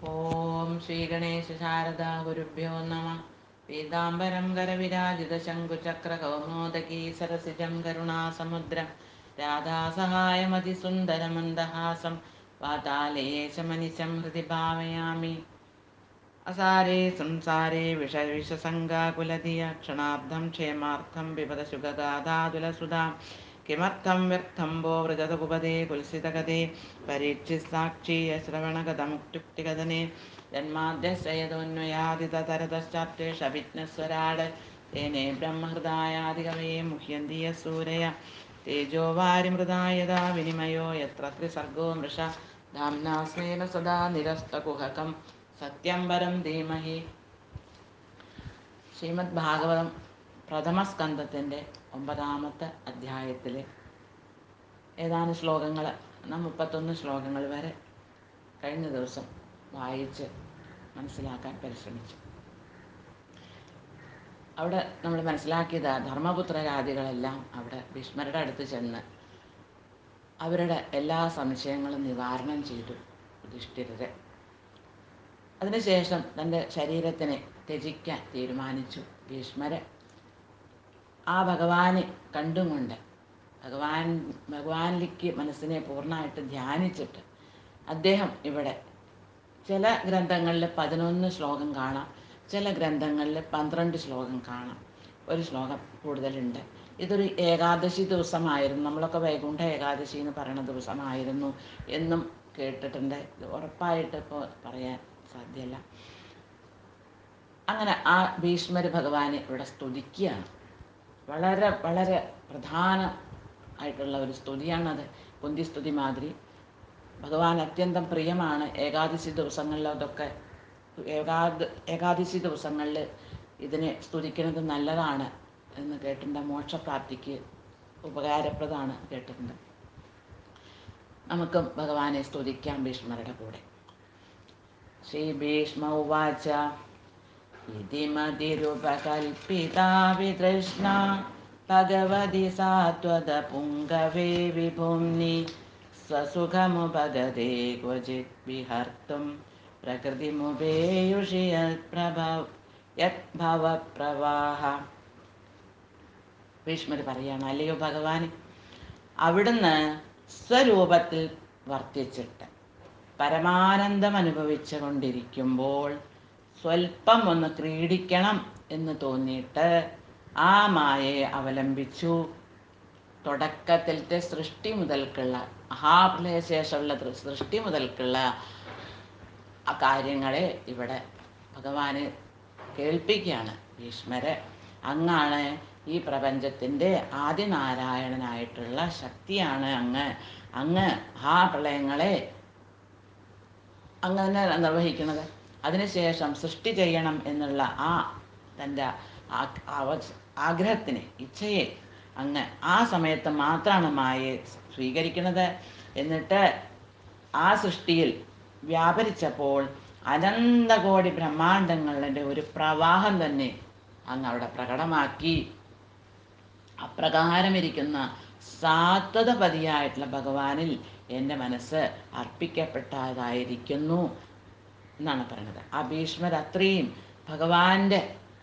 ഓം ശ്രീ ഗണേശ ശാരദാ ഗുരുഭ്യോ നമ. പീതാംബരം കരവിരാജിത ശംഖുചക്ര കൗമോദകീ സരസിജം കരുണാസമുദ്രം രാധാസഹായമതിസുന്ദരമന്ദഹാസം വാതാലയേശമനിശം ഹൃദി ഭാവയാമി. അസാരേ സംസാരേ വിഷവിഷസംഗാകുലധിയ ക്ഷണാബ്ധം ക്ഷേമാർത്ഥം പിബത ശുഗഗാധാതുലസുധാം കിമർത്ഥം വ്യർത്ഥം ഭോ വ്രജതകുപദേ കുൽസിതകഥേ പരീക്ഷിസാക്ഷീയ ശ്രവണഗതമുക്തുക്തികഥനെ ജന്മാദ്യശ്രയതോന്വയാദിതരതശ്ചാപ്തേഷവിഘ്നസ്വരാട് തേനേ ബ്രഹ്മഹൃദായാദികവയെ മുഹ്യന്തി യസൂരയ തേജോ വാരിമൃതായതാ വിനിമയോ യത്ര ത്രിസർഗോ മൃഷ ധാംനാ സ്വേന സദാ നിരസ്തകുഹകം സത്യം പരം ധീമഹി. ശ്രീമദ് ഭാഗവതം പ്രഥമ സ്കന്ധത്തിൻ്റെ 9-ാമത്തെ അധ്യായത്തിൽ ഏതാനും ശ്ലോകങ്ങൾ, 31 ശ്ലോകങ്ങൾ വരെ കഴിഞ്ഞ ദിവസം വായിച്ച് മനസ്സിലാക്കാൻ പരിശ്രമിച്ചു. അവിടെ നമ്മൾ മനസ്സിലാക്കിയത് ധർമ്മപുത്രരാദികളെല്ലാം അവിടെ ഭീഷ്മരുടെ അടുത്ത് ചെന്ന് അവരുടെ എല്ലാ സംശയങ്ങളും നിവാരണം ചെയ്തു യുധിഷ്ഠിരരെ. അതിനുശേഷം തൻ്റെ ശരീരത്തിനെ ത്യജിക്കാൻ തീരുമാനിച്ചു ഭീഷ്മരെ. ആ ഭഗവാനെ കണ്ടുകൊണ്ട് ഭഗവാനിലേക്ക് മനസ്സിനെ പൂർണ്ണമായിട്ട് ധ്യാനിച്ചിട്ട് അദ്ദേഹം ഇവിടെ ചില ഗ്രന്ഥങ്ങളിൽ 11 ശ്ലോകം കാണാം, ചില ഗ്രന്ഥങ്ങളിൽ 12 ശ്ലോകം കാണാം, ഒരു ശ്ലോകം കൂടുതലുണ്ട്. ഇതൊരു ഏകാദശി ദിവസമായിരുന്നു, നമ്മളൊക്കെ വൈകുണ്ഠ ഏകാദശി എന്ന് പറയുന്ന ദിവസമായിരുന്നു എന്നും കേട്ടിട്ടുണ്ട്. ഇത് ഉറപ്പായിട്ട് ഇപ്പോൾ പറയാൻ സാധ്യമല്ല. അങ്ങനെ ആ ഭീഷ്മർ ഭഗവാനെ ഇവിടെ സ്തുതിക്കുകയാണ്. വളരെ വളരെ പ്രധാന ആയിട്ടുള്ള ഒരു സ്തുതിയാണത്. കുന്തിസ്തുതി മാതിരി ഭഗവാൻ അത്യന്തം പ്രിയമാണ്. ഏകാദശി ദിവസങ്ങളിൽ അതൊക്കെ ഏകാദശി ദിവസങ്ങളിൽ ഇതിനെ സ്തുതിക്കുന്നത് നല്ലതാണ് എന്ന് കേട്ടിട്ടുണ്ട്. മോക്ഷപ്രാപ്തിക്ക് ഉപകാരപ്രദമാണ് കേട്ടിട്ടുണ്ട്. നമുക്കും ഭഗവാനെ സ്തുതിക്കാം ഭീഷ്മരുടെ കൂടെ. ശ്രീ ഭീഷ്മ ഉവാച ഇതി മതിരുപകൽപിതാ വിതൃഷ്ണ ഭഗവതി സാത്വത പുംഗവേ വിഭുംനി സ്വസുഖമുപഗതേ ക്വചിത് വിഹർത്തും പ്രകൃതിമുപേയുഷി യദ്ഭവപ്രവാഹ. ഭീഷ്മർ പറയാണ്, അല്ലയോ ഭഗവാൻ, അവിടുന്ന് സ്വരൂപത്തിൽ വർത്തിച്ചിട്ട് പരമാനന്ദം അനുഭവിച്ചു കൊണ്ടിരിക്കുമ്പോൾ സ്വൽപ്പം ഒന്ന് ക്രീഡിക്കണം എന്ന് തോന്നിയിട്ട് ആ മായയെ അവലംബിച്ചു. തുടക്കത്തിലത്തെ സൃഷ്ടി മുതൽക്കുള്ള മഹാപ്രളയശേഷമുള്ള സൃഷ്ടി മുതൽക്കുള്ള ആ കാര്യങ്ങളെ ഇവിടെ ഭഗവാന് കേൾപ്പിക്കുകയാണ്. ഭീഷ്മരെ, അങ്ങാണ് ഈ പ്രപഞ്ചത്തിൻ്റെ ആദിനാരായണനായിട്ടുള്ള ശക്തിയാണ് അങ്ങ് മഹാപ്രളയങ്ങളെ അങ്ങനെ നിർവഹിക്കുന്നത്. അതിനുശേഷം സൃഷ്ടി ചെയ്യണം എന്നുള്ള ആ തൻ്റെ ആഗ്രഹത്തിന്, ഇച്ഛയെ അങ്ങ് ആ സമയത്ത് മാത്രമാണ് മായയെ സ്വീകരിക്കുന്നത്. എന്നിട്ട് ആ സൃഷ്ടിയിൽ വ്യാപരിച്ചപ്പോൾ അനന്തകോടി ബ്രഹ്മാണ്ടങ്ങളുടെ ഒരു പ്രവാഹം തന്നെ അങ്ങ് അവിടെ പ്രകടമാക്കി. അപ്രകാരമിരിക്കുന്ന സാത്വതപതിയായിട്ടുള്ള ഭഗവാനിൽ എൻ്റെ മനസ്സ് അർപ്പിക്കപ്പെട്ടതായിരിക്കുന്നു എന്നാണ് പറയുന്നത്. ആ ഭീഷ്മർ അത്രയും ഭഗവാന്റെ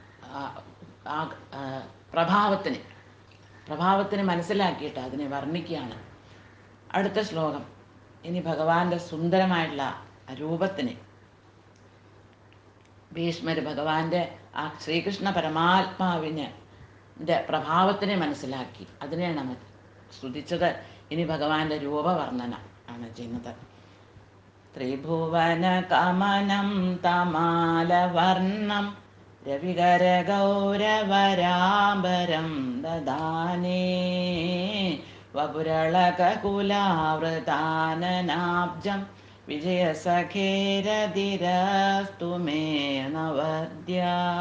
പ്രഭാവത്തിന് മനസ്സിലാക്കിയിട്ട് അതിനെ വർണ്ണിക്കുകയാണ്. അടുത്ത ശ്ലോകം ഇനി ഭഗവാന്റെ സുന്ദരമായിട്ടുള്ള രൂപത്തിന്, ഭീഷ്മർ ഭഗവാന്റെ ആ ശ്രീകൃഷ്ണ പരമാത്മാവിന് പ്രഭാവത്തിനെ മനസ്സിലാക്കി അതിനെയാണ് നമ്മൾ സ്തുതിച്ചത്. ഇനി ഭഗവാന്റെ രൂപവർണ്ണന ആണ് ചെയ്യുന്നത്. ത്രിഭുവന കമനം തമാലവർണം രവികര ഗൗരവരാംബരം ദദാനേ വപുരളകുലാവൃതാനനാബ്ജം വിജയസഖേരതിരസ്തു മേ നവദ്യ.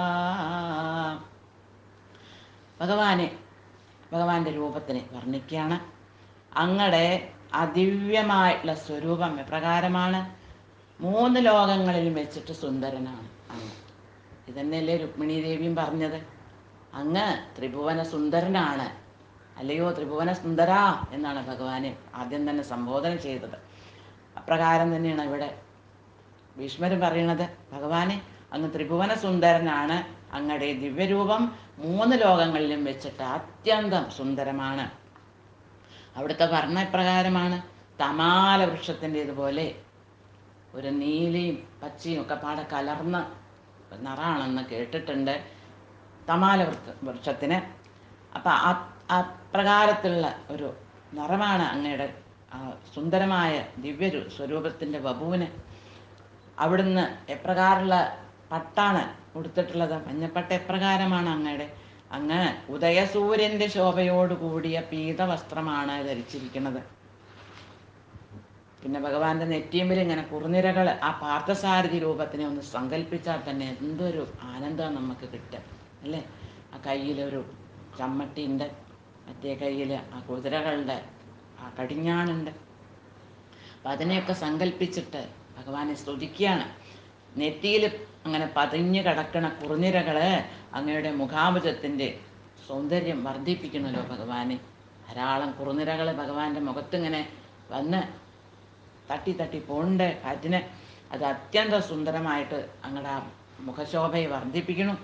ഭഗവാന്റെ രൂപത്തിനെ വർണ്ണിക്കുകയാണ്. അങ്ങടെ അതിവ്യമായിട്ടുള്ള സ്വരൂപം എപ്രകാരമാണ്? 3 ലോകങ്ങളിലും വെച്ചിട്ട് സുന്ദരനാണ് അങ്ങ്. ഇതന്നെയല്ലേ രുക്മിണി ദേവിയും പറഞ്ഞത്, അങ്ങ് ത്രിഭുവന സുന്ദരനാണ്, അല്ലയോ ത്രിഭുവന സുന്ദര എന്നാണ് ഭഗവാനെ ആദ്യം തന്നെ സംബോധന ചെയ്തത്. അപ്രകാരം തന്നെയാണ് ഇവിടെ ഭീഷ്മർ പറയണത്, ഭഗവാനെ അങ്ങ് ത്രിഭുവന സുന്ദരനാണ്, അങ്ങയുടെ ദിവ്യരൂപം 3 ലോകങ്ങളിലും വെച്ചിട്ട് അത്യന്തം സുന്ദരമാണ്. അവിടുത്തെ വർണ്ണ ഇപ്രകാരമാണ്, തമാല വൃക്ഷത്തിൻ്റെതുപോലെ ഒരു നീലയും പച്ചയും ഒക്കെ പാടെ കലർന്ന നിറാണെന്ന് കേട്ടിട്ടുണ്ട് തമാല വൃക്ഷത്തിന്. അപ്പം അപ്രകാരത്തിലുള്ള ഒരു നിറമാണ് അങ്ങയുടെ സുന്ദരമായ ദിവ്യ സ്വരൂപത്തിൻ്റെ വപുവിന്. അവിടുന്ന് എപ്രകാരമുള്ള പട്ടാണ് ഉടുത്തിട്ടുള്ളത്? മഞ്ഞപ്പട്ട എപ്രകാരമാണ് അങ്ങയുടെ? അങ്ങ് ഉദയസൂര്യൻ്റെ ശോഭയോടുകൂടിയ പീതവസ്ത്രമാണ് ധരിച്ചിരിക്കുന്നത്. പിന്നെ ഭഗവാന്റെ നെറ്റിയമ്പിൽ ഇങ്ങനെ കുറുനിരകൾ, ആ പാർത്ഥസാരഥി രൂപത്തിനെ ഒന്ന് സങ്കല്പിച്ചാൽ തന്നെ എന്തൊരു ആനന്ദമാണ് നമുക്ക് കിട്ടുക അല്ലേ? ആ കയ്യിലൊരു ചമ്മട്ടിയുണ്ട്, മറ്റേ കയ്യിൽ ആ കുതിരകളുടെ ആ കടിഞ്ഞാണുണ്ട്. അപ്പം അതിനെയൊക്കെ സങ്കല്പിച്ചിട്ട് ഭഗവാനെ സ്തുതിക്കുകയാണ്. നെറ്റിയിൽ അങ്ങനെ പതിഞ്ഞു കിടക്കണ കുറുനിരകൾ അങ്ങയുടെ മുഖാമുഖത്തിൻ്റെ സൗന്ദര്യം വർദ്ധിപ്പിക്കണമല്ലോ ഭഗവാനെ. ധാരാളം കുറുനിരകൾ ഭഗവാന്റെ മുഖത്തിങ്ങനെ വന്ന് തട്ടി തട്ടി പോണ്ട് കാറ്റിന്. അത് അത്യന്തം സുന്ദരമായിട്ട് അങ്ങടെ ആ മുഖശോഭയെ വർദ്ധിപ്പിക്കണം.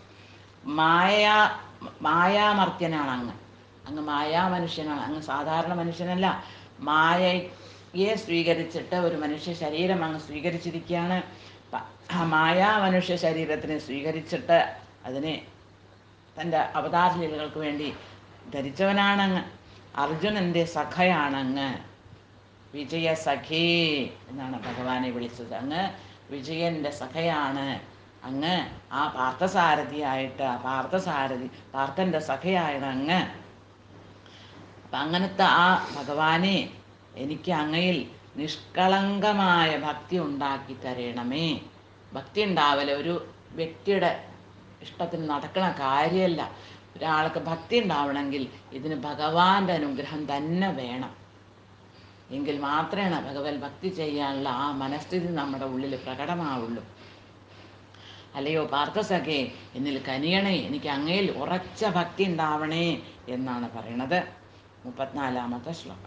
മായാമർത്യനാണ് അങ്ങ്. അങ്ങ് മായാമനുഷ്യനാണ്. അങ്ങ് സാധാരണ മനുഷ്യനല്ല. മായയെ സ്വീകരിച്ചിട്ട് ഒരു മനുഷ്യ ശരീരം അങ്ങ് സ്വീകരിച്ചിരിക്കുകയാണ്. മായാമനുഷ്യ ശരീരത്തിനെ സ്വീകരിച്ചിട്ട് അതിനെ തൻ്റെ അവതാര ലീലകൾക്ക് വേണ്ടി ധരിച്ചവനാണങ്ങ്. അർജുനൻ്റെ സഖയാണങ്ങ്. വിജയ സഖേ എന്നാണ് ഭഗവാനെ വിളിച്ചത്. അങ്ങ് വിജയൻ്റെ സഖയാണ്. അങ്ങ് ആ പാർത്ഥസാരഥിയായിട്ട്, പാർത്ഥൻ്റെ സഖയായിട്ട് അങ്ങ്. അപ്പം അങ്ങനത്തെ ആ ഭഗവാനെ എനിക്ക് അങ്ങയിൽ നിഷ്കളങ്കമായ ഭക്തി ഉണ്ടാക്കി തരണമേ. ഭക്തി ഉണ്ടാവല് ഒരു വ്യക്തിയുടെ ഇഷ്ടത്തിന് നടക്കണ കാര്യമല്ല. ഒരാൾക്ക് ഭക്തി ഉണ്ടാവണമെങ്കിൽ ഇതിന് ഭഗവാന്റെ അനുഗ്രഹം തന്നെ വേണം. എങ്കിൽ മാത്രമേ ഭഗവത് ഭക്തി ചെയ്യാനുള്ള ആ മനസ്ഥിതി നമ്മുടെ ഉള്ളിൽ പ്രകടമാവുള്ളൂ. അല്ലയോ പാർത്ഥസഖേ, എന്നിൽ കനിയണേ, എനിക്ക് അങ്ങയിൽ ഉറച്ച ഭക്തി ഉണ്ടാവണേ എന്നാണ് പറയണത്. 34-ാമത്തെ ശ്ലോകം.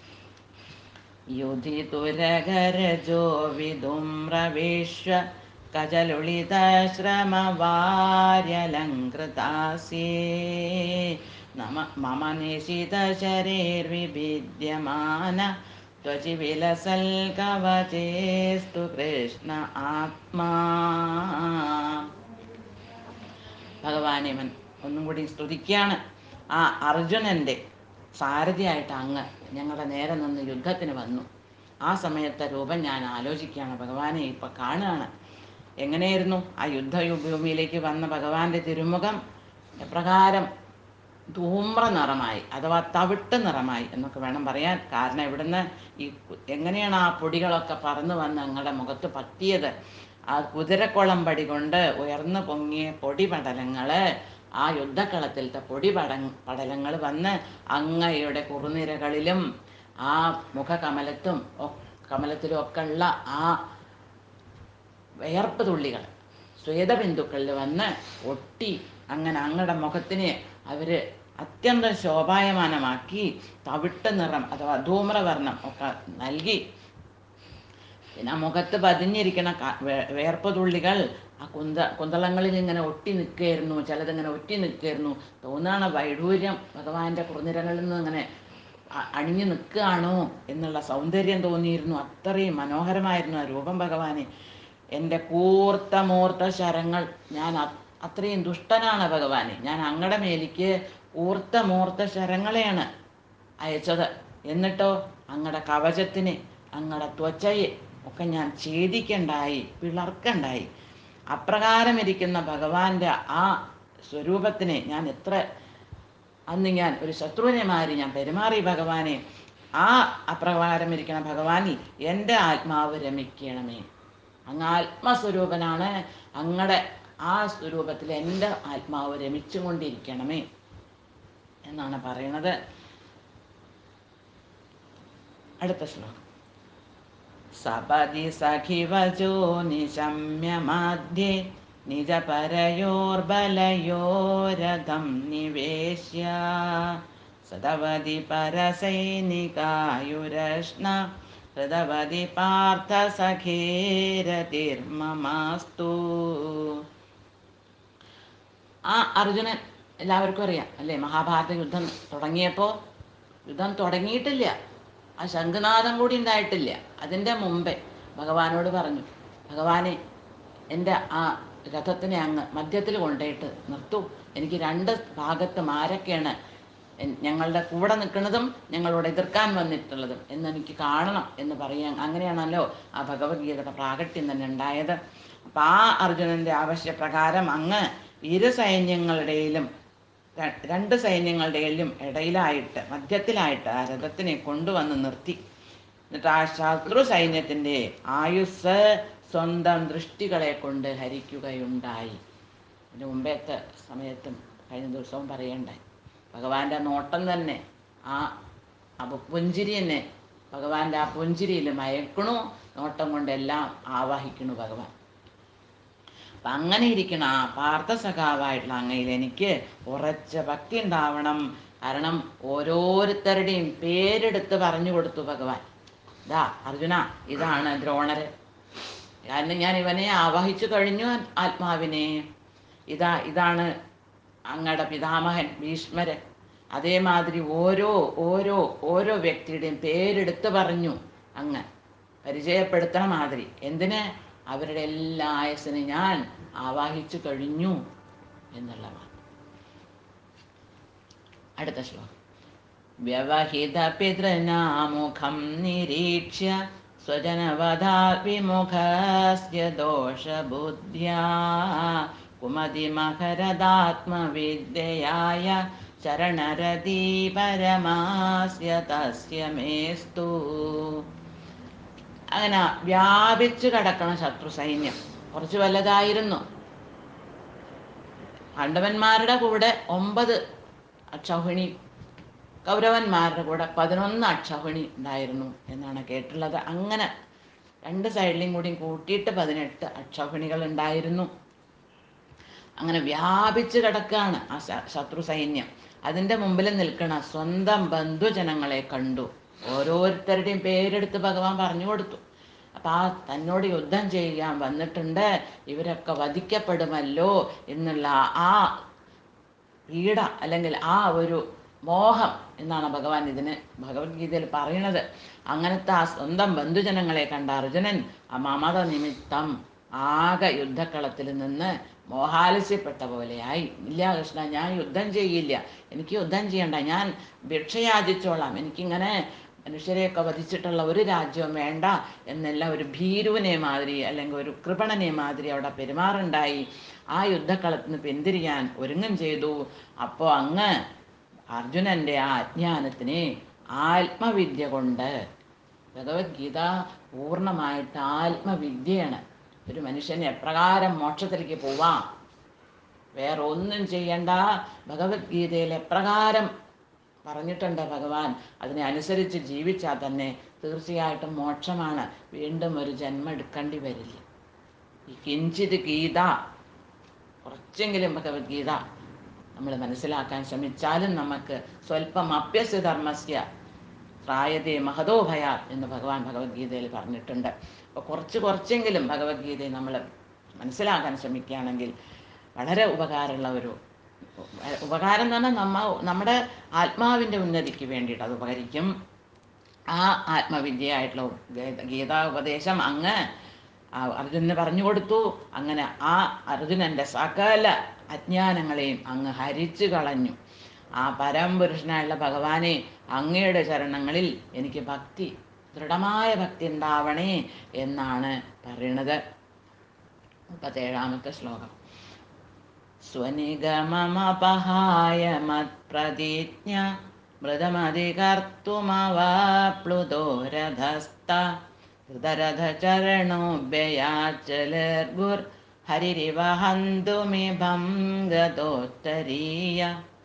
യുധിതുരഗരജോ വിധുമ്രവിശ്വ കജലുളിതശ്രമവാര്യലങ്കൃതാസ്യേ മമ നിശിതശരീർവിഭിദ്യമാന ത്വചി വിലസൽ കവചേസ്തു കൃഷ്ണ ആത്മാ. ഭഗവാനെ ഒന്നും കൂടി സ്തുതിക്കുകയാണ്. ആ അർജുനൻ്റെ സാരഥിയായിട്ട് അങ്ങ് ഞങ്ങളുടെ നേരെ നിന്ന് യുദ്ധത്തിന് വന്നു. ആ സമയത്തെ രൂപം ഞാൻ ആലോചിക്കുകയാണ്. ഭഗവാനെ ഇപ്പം കാണുകയാണ്. എങ്ങനെയായിരുന്നു ആ യുദ്ധഭൂമിയിലേക്ക് വന്ന ഭഗവാന്റെ തിരുമുഖം? എപ്രകാരം ധൂമ്ര നിറമായി, അഥവാ തവിട്ട് നിറമായി എന്നൊക്കെ വേണം പറയാൻ. കാരണം ഇവിടുന്ന് എങ്ങനെയാണ് ആ പൊടികളൊക്കെ പറന്നു വന്ന് ഞങ്ങളുടെ മുഖത്ത് പറ്റിയത്? ആ കുതിരക്കുളമ്പടി കൊണ്ട് ഉയർന്നു പൊങ്ങിയ പൊടിപടലങ്ങൾ, ആ യുദ്ധക്കളത്തിലത്തെ പടലങ്ങൾ വന്ന് അങ്ങയുടെ കുറുനിരകളിലും ആ കമലത്തിലും ഒക്കെ ഉള്ള ആ വിയർപ്പ് തുള്ളികൾ ശ്വേതബിന്ദുക്കളിൽ വന്ന് ഒട്ടി അങ്ങനെ അങ്ങയുടെ മുഖത്തിനെ അവർ അത്യന്തം ശോഭായമാനമാക്കി തവിട്ട് നിറം അഥവാ ധൂമ്രവർണം ഒക്കെ നൽകി. പിന്നെ മുഖത്ത് പതിഞ്ഞിരിക്കണ വിയർപ്പ് തുള്ളികൾ ആ കുന്തളങ്ങളിൽ ഇങ്ങനെ ഒട്ടി നിൽക്കുകയായിരുന്നു. ചിലതിങ്ങനെ ഒറ്റി നിൽക്കുകയായിരുന്നു. തോന്നുകയാണ് വൈഡൂര്യം ഭഗവാന്റെ കുറുനിരകളിൽ നിന്ന് ഇങ്ങനെ അണിഞ്ഞു നിൽക്കുകയാണോ എന്നുള്ള സൗന്ദര്യം തോന്നിയിരുന്നു. അത്രയും മനോഹരമായിരുന്നു ആ രൂപം ഭഗവാനെ. എൻ്റെ കൂർത്ത ശരങ്ങൾ, ഞാൻ അത്രയും ദുഷ്ടനാണ് ഭഗവാനെ. ഞാൻ അങ്ങടെ മേലേക്ക് കൂർത്ത ശരങ്ങളെയാണ് അയച്ചത്. എന്നിട്ടോ അങ്ങടെ കവചത്തിനെ, അങ്ങടെ ത്വച്ചയെ ഒക്കെ ഞാൻ ഛേദിക്കണ്ടായി, പിളർക്കണ്ടായി. അപ്രകാരം ഇരിക്കുന്ന ഭഗവാന്റെ ആ സ്വരൂപത്തിനെ ഞാൻ അന്ന് ഞാൻ ഒരു ശത്രുവിനെ മാറി ഞാൻ പെരുമാറി ഭഗവാനെ. ആ അപ്രകാരം ഇരിക്കുന്ന ഭഗവാനിൽ എൻ്റെ ആത്മാവ് രമിക്കണമേ. അങ്ങ് ആത്മസ്വരൂപനാണ്. അങ്ങടെ ആ സ്വരൂപത്തിൽ എൻ്റെ ആത്മാവ് രമിച്ചുകൊണ്ടിരിക്കണമേ എന്നാണ് പറയണത്. അടുത്ത ശ്ലോകം. സപദി സഖിവചോ നിശമ്യ മധ്യേ നിജപരയോർബലയോരഥം നിവേശ്യ സദവതി പരസൈനികായുരശ്ന ഹൃദവതി പാർത്ഥ സഖേരതിർമമാസ്തു. ആ അർജുനൻ എല്ലാവർക്കും അറിയാം അല്ലേ, മഹാഭാരത യുദ്ധം തുടങ്ങിയപ്പോൾ, യുദ്ധം തുടങ്ങിയിട്ടില്ല, ആ ശംഖുനാദം കൂടി ഉണ്ടായിട്ടില്ല, അതിൻ്റെ മുമ്പേ ഭഗവാനോട് പറഞ്ഞു, ഭഗവാനെ എൻ്റെ ആ രഥത്തിനെ അങ്ങ് മധ്യത്തിൽ കൊണ്ടുപോയിട്ട് നിർത്തൂ, എനിക്ക് രണ്ട് ഭാഗത്തും ആരൊക്കെയാണ് ഞങ്ങളുടെ കൂടെ നിൽക്കുന്നതും ഞങ്ങളോട് എതിർക്കാൻ വന്നിട്ടുള്ളതും എന്നെനിക്ക് കാണണം എന്ന് പറയാൻ. അങ്ങനെയാണല്ലോ ആ ഭഗവത്ഗീതയുടെ പ്രാകട്യം തന്നെ ഉണ്ടായത്. അപ്പം ആ അർജുനൻ്റെ ആവശ്യപ്രകാരം അങ്ങ് ഇരു സൈന്യങ്ങളുടെയിലും രണ്ട് സൈന്യങ്ങളുടെയും ഇടയിലായിട്ട് മധ്യത്തിലായിട്ട് ആ രഥത്തിനെ കൊണ്ടുവന്ന് നിർത്തി. എന്നിട്ട് ആ ശത്രു സൈന്യത്തിൻ്റെ ആയുസ് സ്വന്തം ദൃഷ്ടികളെ കൊണ്ട് ഹരിക്കുകയുണ്ടായി. അതിന് മുമ്പേത്തെ സമയത്തും കഴിഞ്ഞ ദിവസവും പറയണ്ടായി, ഭഗവാന്റെ നോട്ടം തന്നെ ആ പുഞ്ചിരി തന്നെ, ഭഗവാന്റെ ആ പുഞ്ചിരിയിൽ മയക്കണു, നോട്ടം കൊണ്ടെല്ലാം ആവാഹിക്കണു ഭഗവാൻ. അപ്പം അങ്ങനെ ഇരിക്കണം ആ പാർത്ഥസഖാവായിട്ടുള്ള അങ്ങയിൽ എനിക്ക് ഉറച്ച ഭക്തി ഉണ്ടാവണം. കാരണം ഓരോരുത്തരുടെയും പേരെടുത്ത് പറഞ്ഞു കൊടുത്തു ഭഗവാൻ. ഇതാ അർജുന, ഇതാണ് ദ്രോണര്, കാരണം ഞാൻ ഇവനെ ആവാഹിച്ചു കഴിഞ്ഞു ആത്മാവിനെ. ഇതാണ് അങ്ങയുടെ പിതാമഹൻ ഭീഷ്മരൻ. അതേമാതിരി ഓരോ ഓരോ ഓരോ വ്യക്തിയുടെയും പേരെടുത്ത് പറഞ്ഞു അങ്ങ് പരിചയപ്പെടുത്തണ മാതിരി. എന്തിന്? അവരുടെ എല്ലാ ആയസ്സിനെ ഞാൻ ആവാഹിച്ചു കഴിഞ്ഞു എന്നുള്ളതാണ്. അടുത്ത ശ്ലോകം. വ്യവഹിത പിതൃനാമുഖം നിരീക്ഷ്യ സ്വജനവധാ വിമുഖസ്യ ദോഷബുദ്ധ്യാ കുമതിമഹരദാത്മവിദ്യയായ ശരണരതി പരമാസ്യ തസ്യ മേസ്തു. അങ്ങനെ വ്യാപിച്ചു കിടക്കണ ശത്രു സൈന്യം കുറച്ച് വലുതായിരുന്നു. പാണ്ഡവന്മാരുടെ കൂടെ 9 അക്ഷൗഹിണി, കൗരവന്മാരുടെ കൂടെ 11 അക്ഷൗഹിണി ഉണ്ടായിരുന്നു എന്നാണ് കേട്ടുള്ളത്. അങ്ങനെ രണ്ട് സൈഡിലും കൂടി കൂട്ടിയിട്ട് 18 അക്ഷൗഹിണികൾ ഉണ്ടായിരുന്നു. അങ്ങനെ വ്യാപിച്ചു കിടക്കുകയാണ് ആ ശത്രു സൈന്യം. അതിൻ്റെ മുമ്പിൽ നിൽക്കണ സ്വന്തം ബന്ധുജനങ്ങളെ കണ്ടു. ഓരോരുത്തരുടെയും പേരെടുത്ത് ഭഗവാൻ പറഞ്ഞു കൊടുത്തു. അപ്പം ആ തന്നോട് യുദ്ധം ചെയ്യാൻ വന്നിട്ടുണ്ട്, ഇവരൊക്കെ വധിക്കപ്പെടുമല്ലോ എന്നുള്ള ആ പീഡ അല്ലെങ്കിൽ ആ ഒരു മോഹം എന്നാണ് ഭഗവാൻ ഇതിന് ഭഗവത്ഗീതയിൽ പറയുന്നത്. അങ്ങനത്തെ ആ സ്വന്തം ബന്ധുജനങ്ങളെ കണ്ട അർജുനൻ ആ മമത നിമിത്തം ആകെ യുദ്ധക്കളത്തിൽ നിന്ന് മോഹാലസ്യപ്പെട്ട പോലെയായി. ഇല്ല കൃഷ്ണ, ഞാൻ യുദ്ധം ചെയ്യില്ല, എനിക്ക് യുദ്ധം ചെയ്യണ്ട, ഞാൻ ഭിക്ഷയാചിച്ചോളാം, എനിക്കിങ്ങനെ മനുഷ്യരെയൊക്കെ വധിച്ചിട്ടുള്ള ഒരു രാജ്യവും വേണ്ട എന്നല്ല ഒരു ഭീരുവിനെ മാതിരി അല്ലെങ്കിൽ ഒരു കൃപണനെ മാതിരി അവിടെ പെരുമാറുണ്ടായി. ആ യുദ്ധക്കളത്തിൽ നിന്ന് പിന്തിരിയാൻ ഒരുങ്ങും ചെയ്തു. അപ്പോൾ അങ്ങ് അർജുനൻ്റെ ആ അജ്ഞാനത്തിനെ ആത്മവിദ്യ കൊണ്ട്, ഭഗവത്ഗീത പൂർണ്ണമായിട്ട് ആത്മവിദ്യയാണ്. ഒരു മനുഷ്യന് എപ്രകാരം മോക്ഷത്തിലേക്ക് പോവാം, വേറെ ഒന്നും ചെയ്യണ്ട, ഭഗവത്ഗീതയിൽ എപ്രകാരം പറഞ്ഞിട്ടുണ്ട് ഭഗവാൻ, അതിനെ അനുസരിച്ച് ജീവിച്ചാൽ തന്നെ തീർച്ചയായിട്ടും മോക്ഷമാണ്. വീണ്ടും ഒരു ജന്മം എടുക്കേണ്ടി വരില്ല. ഈ കിഞ്ചിത് ഗീത, കുറച്ചെങ്കിലും ഭഗവത്ഗീത നമ്മൾ മനസ്സിലാക്കാൻ ശ്രമിച്ചാലും നമുക്ക് സ്വല്പം അപ്യസ്യ ധർമ്മസ്യ ത്രായതേ മഹതോ ഭയാത് എന്ന് ഭഗവാൻ ഭഗവത്ഗീതയിൽ പറഞ്ഞിട്ടുണ്ട്. അപ്പോൾ കുറച്ചെങ്കിലും ഭഗവത്ഗീതയെ നമ്മൾ മനസ്സിലാക്കാൻ ശ്രമിക്കുകയാണെങ്കിൽ വളരെ ഉപകാരമുള്ള ഒരു ഉപകാരം എന്ന് പറഞ്ഞാൽ നമ്മുടെ ആത്മാവിൻ്റെ ഉന്നതിക്ക് വേണ്ടിയിട്ട് അത് ഉപകരിക്കും. ആ ആത്മവിദ്യയായിട്ടുള്ള ഗീതാ ഉപദേശം അങ്ങ് അർജുനന് പറഞ്ഞു കൊടുത്തു. അങ്ങനെ ആ അർജുനൻ്റെ സകല അജ്ഞാനങ്ങളെയും അങ്ങ് ഹരിച്ചു കളഞ്ഞു. ആ പരമപുരുഷനായുള്ള ഭഗവാനെ, അങ്ങയുടെ ചരണങ്ങളിൽ എനിക്ക് ഭക്തി, ദൃഢമായ ഭക്തി ഉണ്ടാവണേ എന്നാണ് പറയണത്. 37ാമത്തെ ശ്ലോകം. സ്വനിഗമമപഹായ മത്പ്രതിജ്ഞ മൃതമധികർത്തുമവാപ്ലുതോ രഥസ്ഥ ഹൃദരഥചരണോഭ്യയാചലർഗുർ ഹരിരിവ ഹന്തുമിഭം ഗതോത്തരീയ.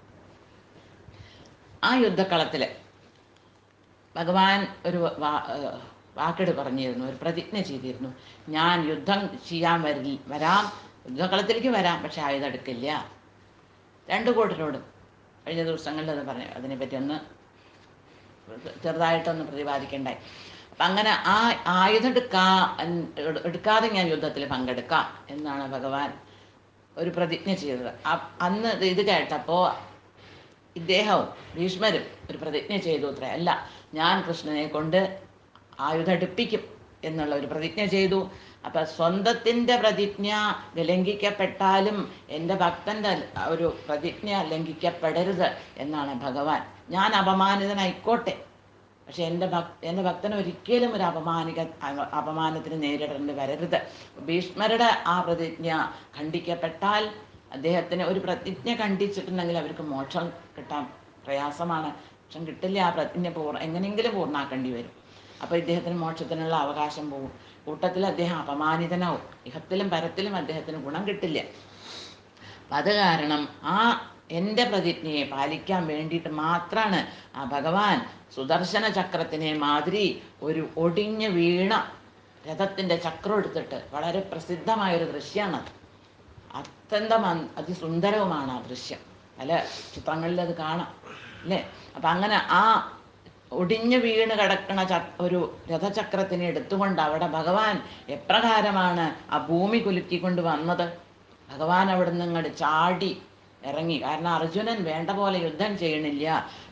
ആ യുദ്ധക്കളത്തിൽ ഭഗവാൻ ഒരു വാക്കെട് പറഞ്ഞിരുന്നു, ഒരു പ്രതിജ്ഞ ചെയ്തിരുന്നു. ഞാൻ യുദ്ധം ചെയ്യാൻ വരാം, യുദ്ധക്കളത്തിലേക്ക് വരാം, പക്ഷെ ആയുധം എടുക്കില്ല. 2 കൂട്ടരോടും കഴിഞ്ഞ ദിവസങ്ങളിൽ അത് പറഞ്ഞു, അതിനെപ്പറ്റി ഒന്ന് ചെറുതായിട്ടൊന്ന് പ്രതിപാദിക്കണ്ടായി. അപ്പം അങ്ങനെ ആ ആയുധം എടുക്കാതെ ഞാൻ യുദ്ധത്തിൽ പങ്കെടുക്കാം എന്നാണ് ഭഗവാൻ ഒരു പ്രതിജ്ഞ ചെയ്തത്. അന്ന് ഇത് കേട്ടപ്പോൾ ഇദ്ദേഹവും ഭീഷ്മരും ഒരു പ്രതിജ്ഞ ചെയ്തു അത്രേ. അല്ല, ഞാൻ കൃഷ്ണനെ കൊണ്ട് ആയുധം എടുപ്പിക്കും എന്നുള്ള ഒരു പ്രതിജ്ഞ ചെയ്തു. അപ്പം സ്വന്തത്തിൻ്റെ പ്രതിജ്ഞ ലംഘിക്കപ്പെട്ടാലും എൻ്റെ ഭക്തൻ്റെ ഒരു പ്രതിജ്ഞ ലംഘിക്കപ്പെടരുത് എന്നാണ് ഭഗവാൻ. ഞാൻ അപമാനിതനായിക്കോട്ടെ, പക്ഷെ എൻ്റെ ഭക്തന് ഒരിക്കലും ഒരു അപമാനത്തിന് നേരിടേണ്ടി വരരുത്. ഭീഷ്മരുടെ ആ പ്രതിജ്ഞ ഖണ്ഡിക്കപ്പെട്ടാൽ അദ്ദേഹത്തിന് ഒരു പ്രതിജ്ഞ ഖണ്ഡിച്ചിട്ടുണ്ടെങ്കിൽ അവർക്ക് മോക്ഷം കിട്ടാൻ പ്രയാസമാണ്. മോക്ഷം കിട്ടില്ല, ആ പ്രതിജ്ഞ എങ്ങനെയെങ്കിലും പൂർണ്ണാക്കേണ്ടി വരും. അപ്പോൾ ഇദ്ദേഹത്തിന് മോക്ഷത്തിനുള്ള അവകാശം പോകും. കൂട്ടത്തിൽ അദ്ദേഹം അപമാനിതനാവും. ഇഹത്തിലും പരത്തിലും അദ്ദേഹത്തിന് ഗുണം കിട്ടില്ല. അപ്പം അത് കാരണം ആ എൻ്റെ പ്രതിജ്ഞയെ പാലിക്കാൻ വേണ്ടിയിട്ട് മാത്രമാണ് ആ ഭഗവാൻ സുദർശന ചക്രത്തിനെ മാതിരി ഒരു ഒടിഞ്ഞ് വീണ രഥത്തിൻ്റെ ചക്രം എടുത്തിട്ട്, വളരെ പ്രസിദ്ധമായൊരു ദൃശ്യമാണത്. അത്യന്തം അതിസുന്ദരവുമാണ് ആ ദൃശ്യം. പല ചിത്രങ്ങളിൽ അത് കാണാം അല്ലേ. അപ്പം അങ്ങനെ ആ ഒടിഞ്ഞു വീണ് കിടക്കണ ഒരു രഥചക്രത്തിനെ എടുത്തുകൊണ്ട് അവിടെ ഭഗവാൻ എപ്രകാരമാണ് ആ ഭൂമി കുലുക്കിക്കൊണ്ട് വന്നത്. ഭഗവാൻ അവിടെ നിന്ന് ഇങ്ങോട്ട് ചാടി ഇറങ്ങി. കാരണം അർജുനൻ വേണ്ട പോലെ യുദ്ധം ചെയ്യണില്ല.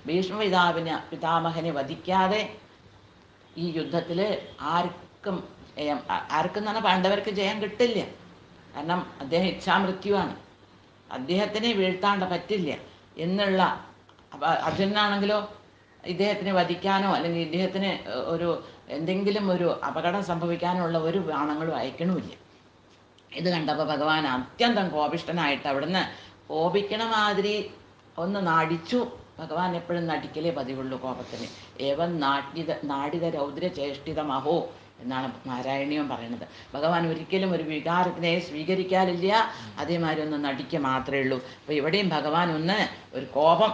പിതാമഹനെ വധിക്കാതെ ഈ യുദ്ധത്തിൽ ആർക്കും തന്നെ പാണ്ഡവർക്ക് ജയം കിട്ടില്ല. കാരണം അദ്ദേഹം ഇച്ഛാമൃത്യുവാണ്, അദ്ദേഹത്തിനെ വീഴ്ത്താണ്ട് പറ്റില്ല എന്നുള്ള. അർജുനാണെങ്കിലോ ഇദ്ദേഹത്തിനെ വധിക്കാനോ അല്ലെങ്കിൽ ഇദ്ദേഹത്തിന് എന്തെങ്കിലും ഒരു അപകടം സംഭവിക്കാനുള്ള ഒരു ബാണങ്ങളും അയക്കണമില്ല. ഇത് കണ്ടപ്പോൾ ഭഗവാൻ അത്യന്തം കോപിഷ്ഠനായിട്ട് അവിടുന്ന് കോപിക്കണ മാതിരി ഒന്ന് നടിച്ചു. ഭഗവാൻ എപ്പോഴും നടിക്കലേ പതിവുള്ളൂ കോപത്തിന്. ഏവം നാടിത രൗദ്ര ചേഷ്ടിതമഹോ എന്നാണ് നാരായണീയം പറയുന്നത്. ഭഗവാൻ ഒരിക്കലും ഒരു വികാരത്തിനെ സ്വീകരിക്കാറില്ല, അതേമാതിരി ഒന്ന് നടിക്കുക മാത്രമേ ഉള്ളൂ. അപ്പോൾ ഇവിടെയും ഭഗവാൻ ഒന്ന് ഒരു കോപം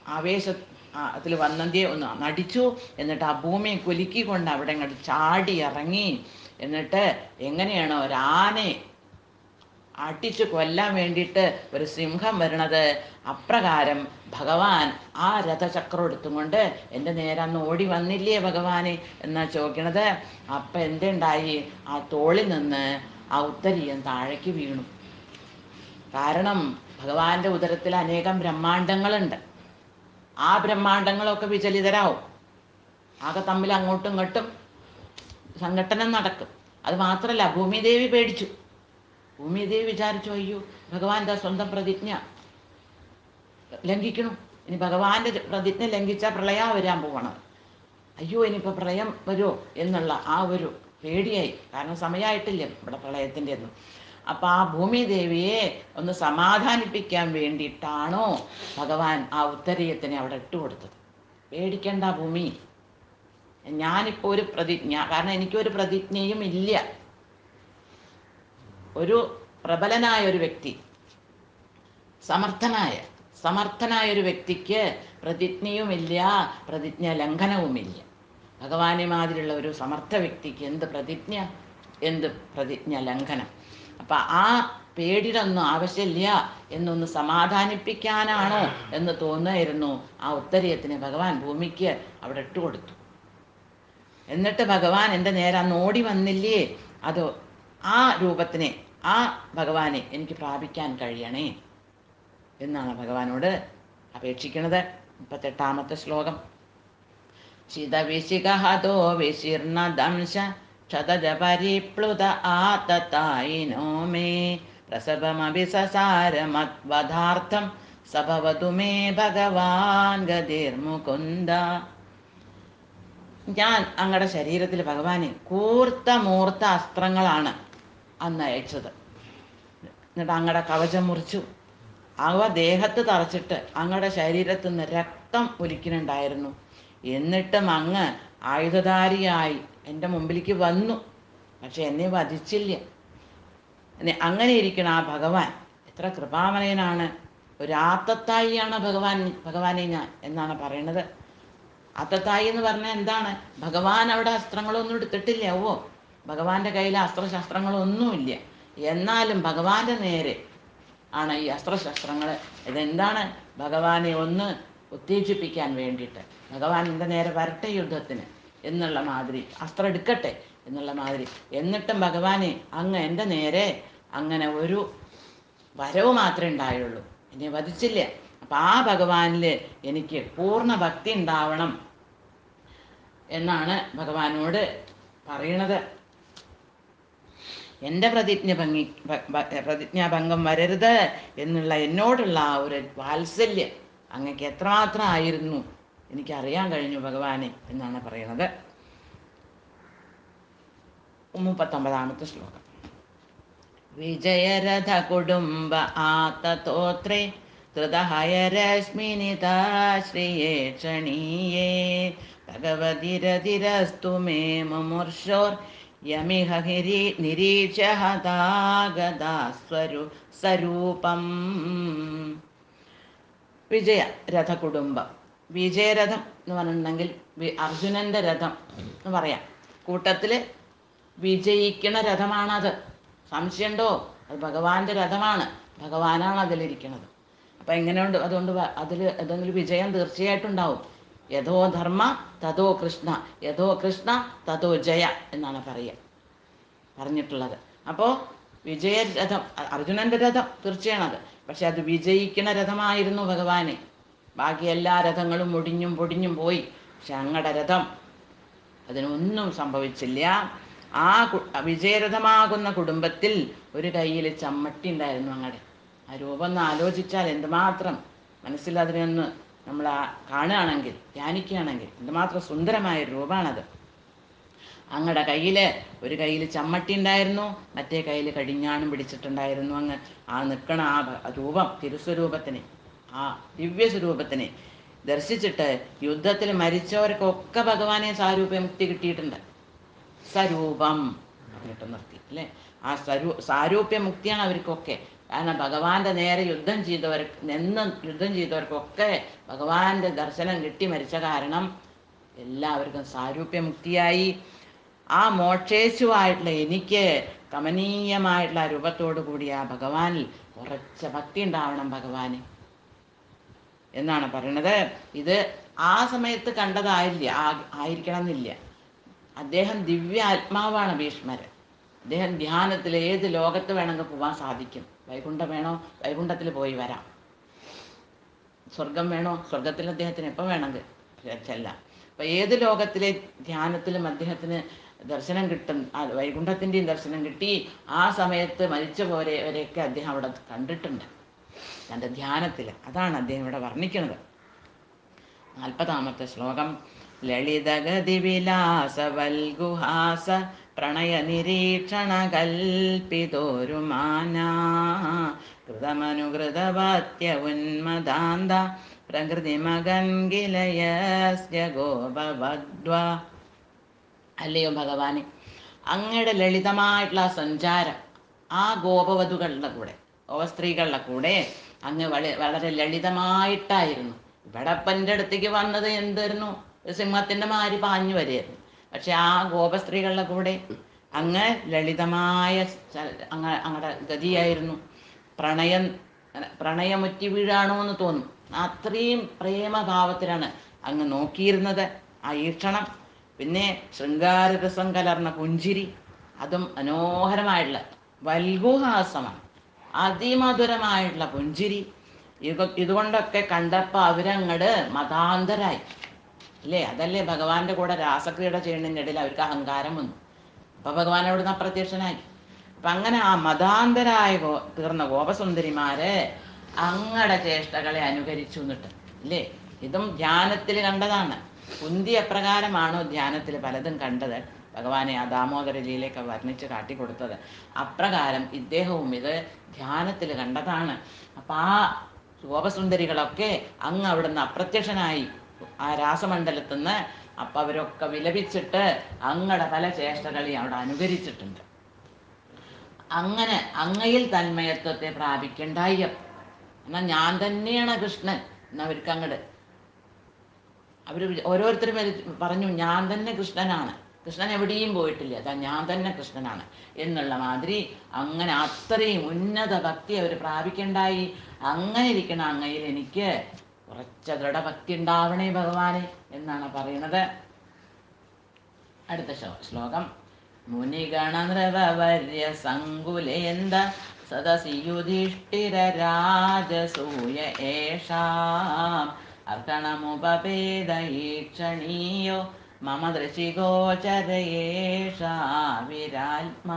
അതിൽ വന്നതിയെ ഒന്ന് നടിച്ചു. എന്നിട്ട് ആ ഭൂമിയെ കുലുക്കിക്കൊണ്ട് അവിടെ ഇങ്ങോട്ട് ചാടി ഇറങ്ങി. എന്നിട്ട് എങ്ങനെയാണോ ഒരാനെ അടിച്ചു കൊല്ലാൻ വേണ്ടിയിട്ട് ഒരു സിംഹം വരണത്, അപ്രകാരം ഭഗവാൻ ആ രഥചക്രം എടുത്തുകൊണ്ട് എൻ്റെ നേരെ അന്ന് ഓടി വന്നില്ലേ ഭഗവാനെ എന്നാ ചോദിക്കണത്. അപ്പം എന്തുണ്ടായി, ആ തോളിൽ നിന്ന് ആ ഉത്തരീയം താഴേക്ക് വീണു. കാരണം ഭഗവാന്റെ ഉദരത്തിൽ അനേകം ബ്രഹ്മാണ്ടങ്ങളുണ്ട്. ആ ബ്രഹ്മാണ്ടങ്ങളൊക്കെ വിചലിതരാവും. ആകെ തമ്മിൽ അങ്ങോട്ടും ഇങ്ങോട്ടും സംഘട്ടനം നടക്കും. അത് മാത്രമല്ല, ഭൂമിദേവി പേടിച്ചു. ഭൂമിദേവി വിചാരിച്ചു, അയ്യോ ഭഗവാന്റെ സ്വന്തം പ്രതിജ്ഞ ലംഘിക്കണു, ഇനി ഭഗവാന്റെ പ്രതിജ്ഞ ലംഘിച്ചാൽ പ്രളയം വരാൻ പോകണം, അയ്യോ ഇനിയിപ്പോൾ പ്രളയം വരുമോ എന്നുള്ള ആ ഒരു പേടിയായി. കാരണം സമയമായിട്ടില്ല ഇവിടെ പ്രളയത്തിൻ്റെ ഒന്നും. അപ്പം ആ ഭൂമിദേവിയെ ഒന്ന് സമാധാനിപ്പിക്കാൻ വേണ്ടിയിട്ടാണോ ഭഗവാൻ ആ ഉത്തരീയത്തിനെ അവിടെ ഇട്ടുകൊടുത്തത്. പേടിക്കണ്ട ഭൂമി, ഞാനിപ്പോൾ ഒരു പ്രതിജ്ഞ, കാരണം എനിക്കൊരു പ്രതിജ്ഞയും ഇല്ല. ഒരു പ്രബലനായ ഒരു വ്യക്തി, സമർത്ഥനായ ഒരു വ്യക്തിക്ക് പ്രതിജ്ഞയുമില്ല, പ്രതിജ്ഞ ലംഘനവുമില്ല. ഭഗവാനെ മാതിരിയുള്ള ഒരു സമർത്ഥ വ്യക്തിക്ക് എന്ത് പ്രതിജ്ഞ, എന്ത് പ്രതിജ്ഞ ലംഘനം. അപ്പം ആ പേടിയൊന്നും ആവശ്യമില്ല എന്നൊന്ന് സമാധാനിപ്പിക്കാനാണോ എന്ന് തോന്നുമായിരുന്നു. ആ ഉത്തരീയത്തിന് ഭഗവാൻ ഭൂമിക്ക് അവിടെ ഇട്ടുകൊടുത്തു. എന്നിട്ട് ഭഗവാൻ എൻ്റെ നേരെ അന്ന് ഓടി വന്നില്ലേ, അത് ആ രൂപത്തിനെ, ആ ഭഗവാനെ എനിക്ക് പ്രാപിക്കാൻ കഴിയണേ എന്നാണ് ഭഗവാനോട് അപേക്ഷിക്കുന്നത്. 38-ാമത്തെ ശ്ലോകം. ചിതവിശിഖഹതോ വിശീർണദംശ ക്ഷതജ പരിപ്ലുത ആതതായിനോ മേ പ്രസവമഭിസസാരമദ്വധാർത്ഥം സഭവതു മേ ഭഗവാൻ ഗതിർമുകുന്ദ. ഞാൻ അങ്ങയുടെ ശരീരത്തിൽ ഭഗവാനെ മൂർത്ത അസ്ത്രങ്ങളാണ് അന്ന് അയച്ചത്. എന്നിട്ട് അങ്ങയുടെ കവചം മുറിച്ചു, അവ ദേഹത്ത് തറച്ചിട്ട് അങ്ങയുടെ ശരീരത്തിൽ നിന്ന് രക്തം ഒലിക്കുന്നുണ്ടായിരുന്നു. എന്നിട്ടും അങ്ങ് ആയുധധാരിയായി എൻ്റെ മുമ്പിലേക്ക് വന്നു, പക്ഷെ എന്നെ വധിച്ചില്ല. അങ്ങനെ ഇരിക്കണം ആ ഭഗവാൻ എത്ര കൃപാമയനാണ്. ഒരു ആത്തത്തായിയാണ് ഭഗവാനെ ഞാൻ എന്നാണ് പറയണത്. ആത്തത്തായി എന്ന് പറഞ്ഞാൽ എന്താണ്? ഭഗവാൻ അവിടെ അസ്ത്രങ്ങളൊന്നും എടുത്തിട്ടില്ല. ഭഗവാന്റെ കയ്യിൽ അസ്ത്രശസ്ത്രങ്ങളൊന്നുമില്ല. എന്നാലും ഭഗവാന്റെ നേരെ ആണ് ഈ അസ്ത്രശസ്ത്രങ്ങൾ. ഇതെന്താണ്? ഭഗവാനെ ഒന്ന് ഉത്തേജിപ്പിക്കാൻ വേണ്ടിയിട്ട്. ഭഗവാൻ എൻ്റെ നേരെ വരട്ടെ യുദ്ധത്തിന്, എന്നുള്ള മാതിരി, അസ്ത്രം എടുക്കട്ടെ എന്നുള്ള മാതിരി. എന്നിട്ടും ഭഗവാനെ അങ്ങ് എൻ്റെ നേരെ അങ്ങനെ ഒരു വരവ് മാത്രമേ ഉണ്ടായുള്ളൂ, എന്നെ വധിച്ചില്ല. അപ്പം ആ ഭഗവാനിൽ എനിക്ക് പൂർണ്ണ ഭക്തി ഉണ്ടാവണം എന്നാണ് ഭഗവാനോട് പറയണത്. എൻ്റെ പ്രതിജ്ഞാഭംഗം വരരുത് എന്നുള്ള എന്നോടുള്ള ആ ഒരു വാത്സല്യം അങ്ങക്ക് എത്രമാത്രം ആയിരുന്നു എനിക്കറിയാൻ കഴിഞ്ഞു ഭഗവാനെ എന്നാണ് പറയുന്നത്. 39ാമത്തെ ശ്ലോകം. വിജയരഥ കുടുംബ ആതതോത്രേ ധൃതഹയരശ്മിനിതാശ്രിയേ ക്ഷണീയേ ഭഗവതിരതിരസ്തു മേ മുമൂർഷോർ യമിഹ നിരീക്ഷ്യ ഹതാഗതാസ്വരു സ്വരൂപം. വിജയ രഥ കുടുംബം. വിജയരഥം എന്ന് പറഞ്ഞിട്ടുണ്ടെങ്കിൽ അർജുനന്റെ രഥം എന്ന് പറയാം. കൂട്ടത്തിൽ വിജയിക്കണ രഥമാണത്. സംശയമുണ്ടോ? അത് ഭഗവാന്റെ രഥമാണ്, ഭഗവാനാണ് അതിലിരിക്കുന്നത്. അപ്പം എങ്ങനെയുണ്ട്? അതുകൊണ്ട് അതിൽ ഏതെങ്കിലും വിജയം തീർച്ചയായിട്ടും ഉണ്ടാവും. യഥോ ധർമ്മ തഥോ കൃഷ്ണ, യഥോ കൃഷ്ണ തഥോ ജയ എന്നാണ് പറഞ്ഞിട്ടുള്ളത്. അപ്പോൾ വിജയരഥം അർജുനന്റെ രഥം തീർച്ചയാണത്. പക്ഷെ അത് വിജയിക്കുന്ന രഥമായിരുന്നു ഭഗവാന്. ബാക്കി എല്ലാ രഥങ്ങളും ഒടിഞ്ഞും പൊടിഞ്ഞും പോയി. പക്ഷെ അങ്ങടെ രഥം അതിനൊന്നും സംഭവിച്ചില്ല. ആ വിജയരഥമാകുന്ന കുടുംബത്തിൽ ഒരു കയ്യിൽ ചമ്മട്ടി ഉണ്ടായിരുന്നു അങ്ങടെ. ആ രൂപം ഒന്ന് ആലോചിച്ചാൽ എന്തുമാത്രം മനസ്സിൽ അതിനൊന്ന് നമ്മൾ കാണുകയാണെങ്കിൽ, ധ്യാനിക്കുകയാണെങ്കിൽ എന്തുമാത്രം സുന്ദരമായ രൂപമാണത്. അങ്ങടെ ഒരു കയ്യിൽ ചമ്മട്ടി ഉണ്ടായിരുന്നു, മറ്റേ കയ്യിൽ കടിഞ്ഞാണും പിടിച്ചിട്ടുണ്ടായിരുന്നു. അങ്ങ് ആ നിൽക്കണ ആ രൂപം, തിരുസ്വരൂപത്തിനെ, ആ ദിവ്യസ്വരൂപത്തിനെ ദർശിച്ചിട്ട് യുദ്ധത്തിൽ മരിച്ചവർക്കൊക്കെ ഭഗവാനെ സാരൂപ്യമുക്തി കിട്ടിയിട്ടുണ്ട്. സ്വരൂപം പറഞ്ഞിട്ട് നിർത്തി അല്ലേ. ആ സാരൂപ്യമുക്തിയാണ് അവർക്കൊക്കെ. കാരണം ഭഗവാന്റെ നേരെ യുദ്ധം ചെയ്തവർക്കൊക്കെ ഭഗവാന്റെ ദർശനം കിട്ടി മരിച്ച കാരണം എല്ലാവർക്കും സാരൂപ്യമുക്തിയായി. ആ മോക്ഷേശുവായിട്ടുള്ള എനിക്ക് കമനീയമായിട്ടുള്ള രൂപത്തോടു കൂടി ആ ഭഗവാനിൽ ഉറച്ച ഭക്തി ഉണ്ടാവണം ഭഗവാന് എന്നാണ് പറയണത്. ഇത് ആ സമയത്ത് കണ്ടതായില്ല, ആയിരിക്കണം എന്നില്ല. അദ്ദേഹം ദിവ്യ ആത്മാവാണ് ഭീഷ്മര്. അദ്ദേഹം ധ്യാനത്തിൽ ഏത് ലോകത്ത് വേണമെങ്കിൽ പോകാൻ സാധിക്കും. വൈകുണ്ഠം വേണോ, വൈകുണ്ഠത്തിൽ പോയി വരാം. സ്വർഗം വേണോ, സ്വർഗത്തിൽ അദ്ദേഹത്തിന് എപ്പോൾ വേണമെങ്കിൽ ചെല്ലാം. അപ്പം ഏത് ലോകത്തിലെ ധ്യാനത്തിലും അദ്ദേഹത്തിന് ദർശനം കിട്ടും. വൈകുണ്ഠത്തിൻ്റെയും ദർശനം കിട്ടി. ആ സമയത്ത് മരിച്ച വരെയൊക്കെ അദ്ദേഹം അവിടെ കണ്ടിട്ടുണ്ട് തൻ്റെ ധ്യാനത്തിൽ. അതാണ് അദ്ദേഹം ഇവിടെ വർണ്ണിക്കുന്നത്. 40ാമത്തെ ശ്ലോകം. ലളിതഗതിവിലാസവൽഗുഹാസ പ്രണയ നിരീക്ഷണ കൽപ്പിതോരുമാനാ കൃതമനുകൃതവാത്യ ഉന്മദാന്ത പ്രകൃതിമകൻകിലയസ്യ ഗോപവദ്വ. അല്ലയോ ഭഗവാനെ, അങ്ങയുടെ ലളിതമായിട്ടുള്ള സഞ്ചാരം ആ ഗോപവധുക്കളുടെ കൂടെ, ഗോപസ്ത്രീകളുടെ കൂടെ അങ്ങ് വളരെ ലളിതമായിട്ടായിരുന്നു. ഇവിടെ എൻ്റെ അടുത്തേക്ക് വന്നത് എന്തായിരുന്നു? സിംഹത്തിൻ്റെ മാരി പാഞ്ഞു വരികയായിരുന്നു. പക്ഷെ ആ ഗോപസ്ത്രീകളുടെ കൂടെ അങ്ങ് ലളിതമായ അങ്ങടെ ഗതിയായിരുന്നു. പ്രണയമുറ്റി വീഴാണോ എന്ന് തോന്നും. അത്രയും പ്രേമഭാവത്തിലാണ് അങ്ങ് നോക്കിയിരുന്നത്. ആ ഈക്ഷണം, പിന്നെ ശൃംഗാരരസം കലർന്ന പുഞ്ചിരി, അതും മനോഹരമായിട്ടുള്ള വൽഗുഹാസമാണ്, അതിമധുരമായിട്ടുള്ള പുഞ്ചിരി. ഇതുകൊണ്ടൊക്കെ കണ്ടപ്പോൾ അവരങ്ങട് മതാന്തരായി അല്ലേ. അതല്ലേ ഭഗവാന്റെ കൂടെ രാസക്രീഡ ചെയ്യുന്നതിൻ്റെ ഇടയിൽ അവർക്ക് അഹങ്കാരം വന്നു. അപ്പം ഭഗവാൻ അവിടുന്ന് അപ്രത്യക്ഷനായി. അപ്പം അങ്ങനെ ആ മതാന്തരായ തീർന്ന ഗോപസുന്ദരിമാര് അങ്ങടെ ചേഷ്ടകളെ അനുകരിച്ചു എന്നിട്ട് അല്ലേ. ഇതും ധ്യാനത്തിൽ കണ്ടതാണ്. കുന്തി എപ്രകാരമാണോ ധ്യാനത്തിൽ പലതും കണ്ടത്, ഭഗവാനെ ആ ദാമോദര ലീലയൊക്കെ വർണ്ണിച്ച് കാട്ടിക്കൊടുത്തത്, അപ്രകാരം ഇദ്ദേഹവും ഇത് ധ്യാനത്തിൽ കണ്ടതാണ്. അപ്പം ആ ഗോപസുന്ദരികളൊക്കെ അങ്ങ് അവിടുന്ന് അപ്രത്യക്ഷനായി ആ രാസമണ്ഡലത്തിൽ നിന്ന്. അപ്പം അവരൊക്കെ വിലപിച്ചിട്ട് അങ്ങടെ പല ചേഷ്ടകളെയും അവിടെ അനുകരിച്ചിട്ടുണ്ട്. അങ്ങനെ അങ്ങയിൽ തന്മയത്വത്തെ പ്രാപിക്കണ്ടായി. എന്നാൽ ഞാൻ തന്നെയാണ് കൃഷ്ണൻ എന്നവർക്ക് അങ്ങട് അവർ ഓരോരുത്തരും പറഞ്ഞു, ഞാൻ തന്നെ കൃഷ്ണനാണ്, കൃഷ്ണൻ എവിടെയും പോയിട്ടില്ല, അതാ ഞാൻ തന്നെ കൃഷ്ണനാണ് എന്നുള്ള മാതിരി അങ്ങനെ അത്രയും ഉന്നത ഭക്തി അവർ പ്രാപിക്കണ്ടായി. അങ്ങനെ ഇരിക്കണം അങ്ങയിൽ എനിക്ക് ഉറച്ച ദൃഢഭക്തി ഉണ്ടാവണേ ഭഗവാനെ എന്നാണ് പറയുന്നത്. അടുത്ത ശ്ലോകം. മുനിഗണനൃപവർയ സങ്കുലേന്ദ സദസി യുധിഷ്ഠിര രാജസൂയ ഏഷാം അർക്കണമുപപേദ ഈക്ഷണീയോ മമ ദൃശിഗോചരയേഷാ വിരാത്മാ.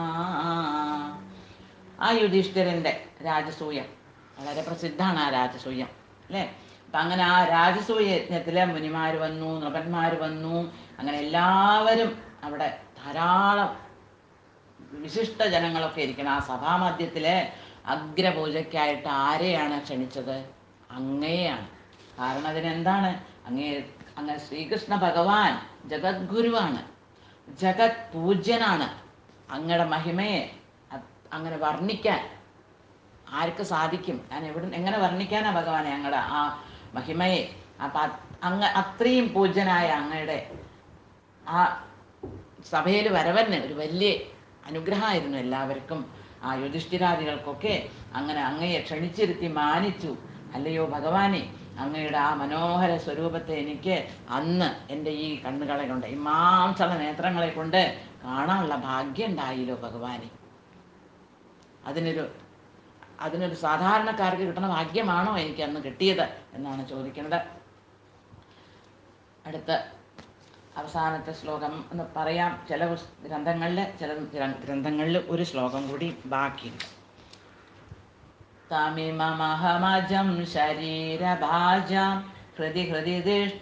ആ യുധിഷ്ഠിരൻ്റെ രാജസൂയം വളരെ പ്രസിദ്ധമാണ്. ആ രാജസൂയം അല്ലേ? അപ്പം അങ്ങനെ ആ രാജസൂയ യജ്ഞത്തിൽ മുനിമാർ വന്നു, നൃപന്മാർ വന്നു. അങ്ങനെ എല്ലാവരും അവിടെ ധാരാളം വിശിഷ്ട ജനങ്ങളൊക്കെ ഇരിക്കണം. ആ സഭാമധ്യത്തിലെ അഗ്രപൂജയ്ക്കായിട്ട് ആരെയാണ് ക്ഷണിച്ചത്? അങ്ങയെയാണ്. കാരണം അതിനെന്താണ്? അങ്ങ് ശ്രീകൃഷ്ണ ഭഗവാൻ ജഗദ്ഗുരുവാണ്, ജഗത് പൂജ്യനാണ്. അങ്ങയുടെ മഹിമയെ അങ്ങനെ വർണ്ണിക്കാൻ ആർക്ക് സാധിക്കും? ഞാൻ എങ്ങനെ വർണ്ണിക്കാനാ ഭഗവാനെ അങ്ങയുടെ ആ മഹിമയെ? അപ്പം അങ്ങ് അത്രയും പൂജ്യനായ അങ്ങയുടെ ആ സഭയിൽ വരവന്നെ ഒരു വലിയ അനുഗ്രഹമായിരുന്നു എല്ലാവർക്കും. ആ യുധിഷ്ഠിരാദികൾക്കൊക്കെ അങ്ങനെ അങ്ങയെ ക്ഷണിച്ചിരുത്തി മാനിച്ചു. അല്ലയോ ഭഗവാനെ, അങ്ങയുടെ ആ മനോഹര സ്വരൂപത്തെ എനിക്ക് അന്ന് എൻ്റെ ഈ കണ്ണുകളെ കൊണ്ട്, ഈ മാംസള നേത്രങ്ങളെ കൊണ്ട് കാണാനുള്ള ഭാഗ്യം ഉണ്ടായില്ലോ ഭഗവാനെ. അതിനൊരു സാധാരണക്കാർക്ക് കിട്ടുന്ന ഭാഗ്യമാണോ എനിക്ക് അന്ന് കിട്ടിയത് എന്നാണ് ചോദിക്കുന്നത്. അടുത്ത അവസാനത്തെ ശ്ലോകം എന്ന് പറയാം. ചില ഗ്രന്ഥങ്ങളിൽ ഒരു ശ്ലോകം കൂടി ബാക്കിയുണ്ട്. തമിമമഹമജം ശരീരഭാജാം ഹൃദി ഹൃദി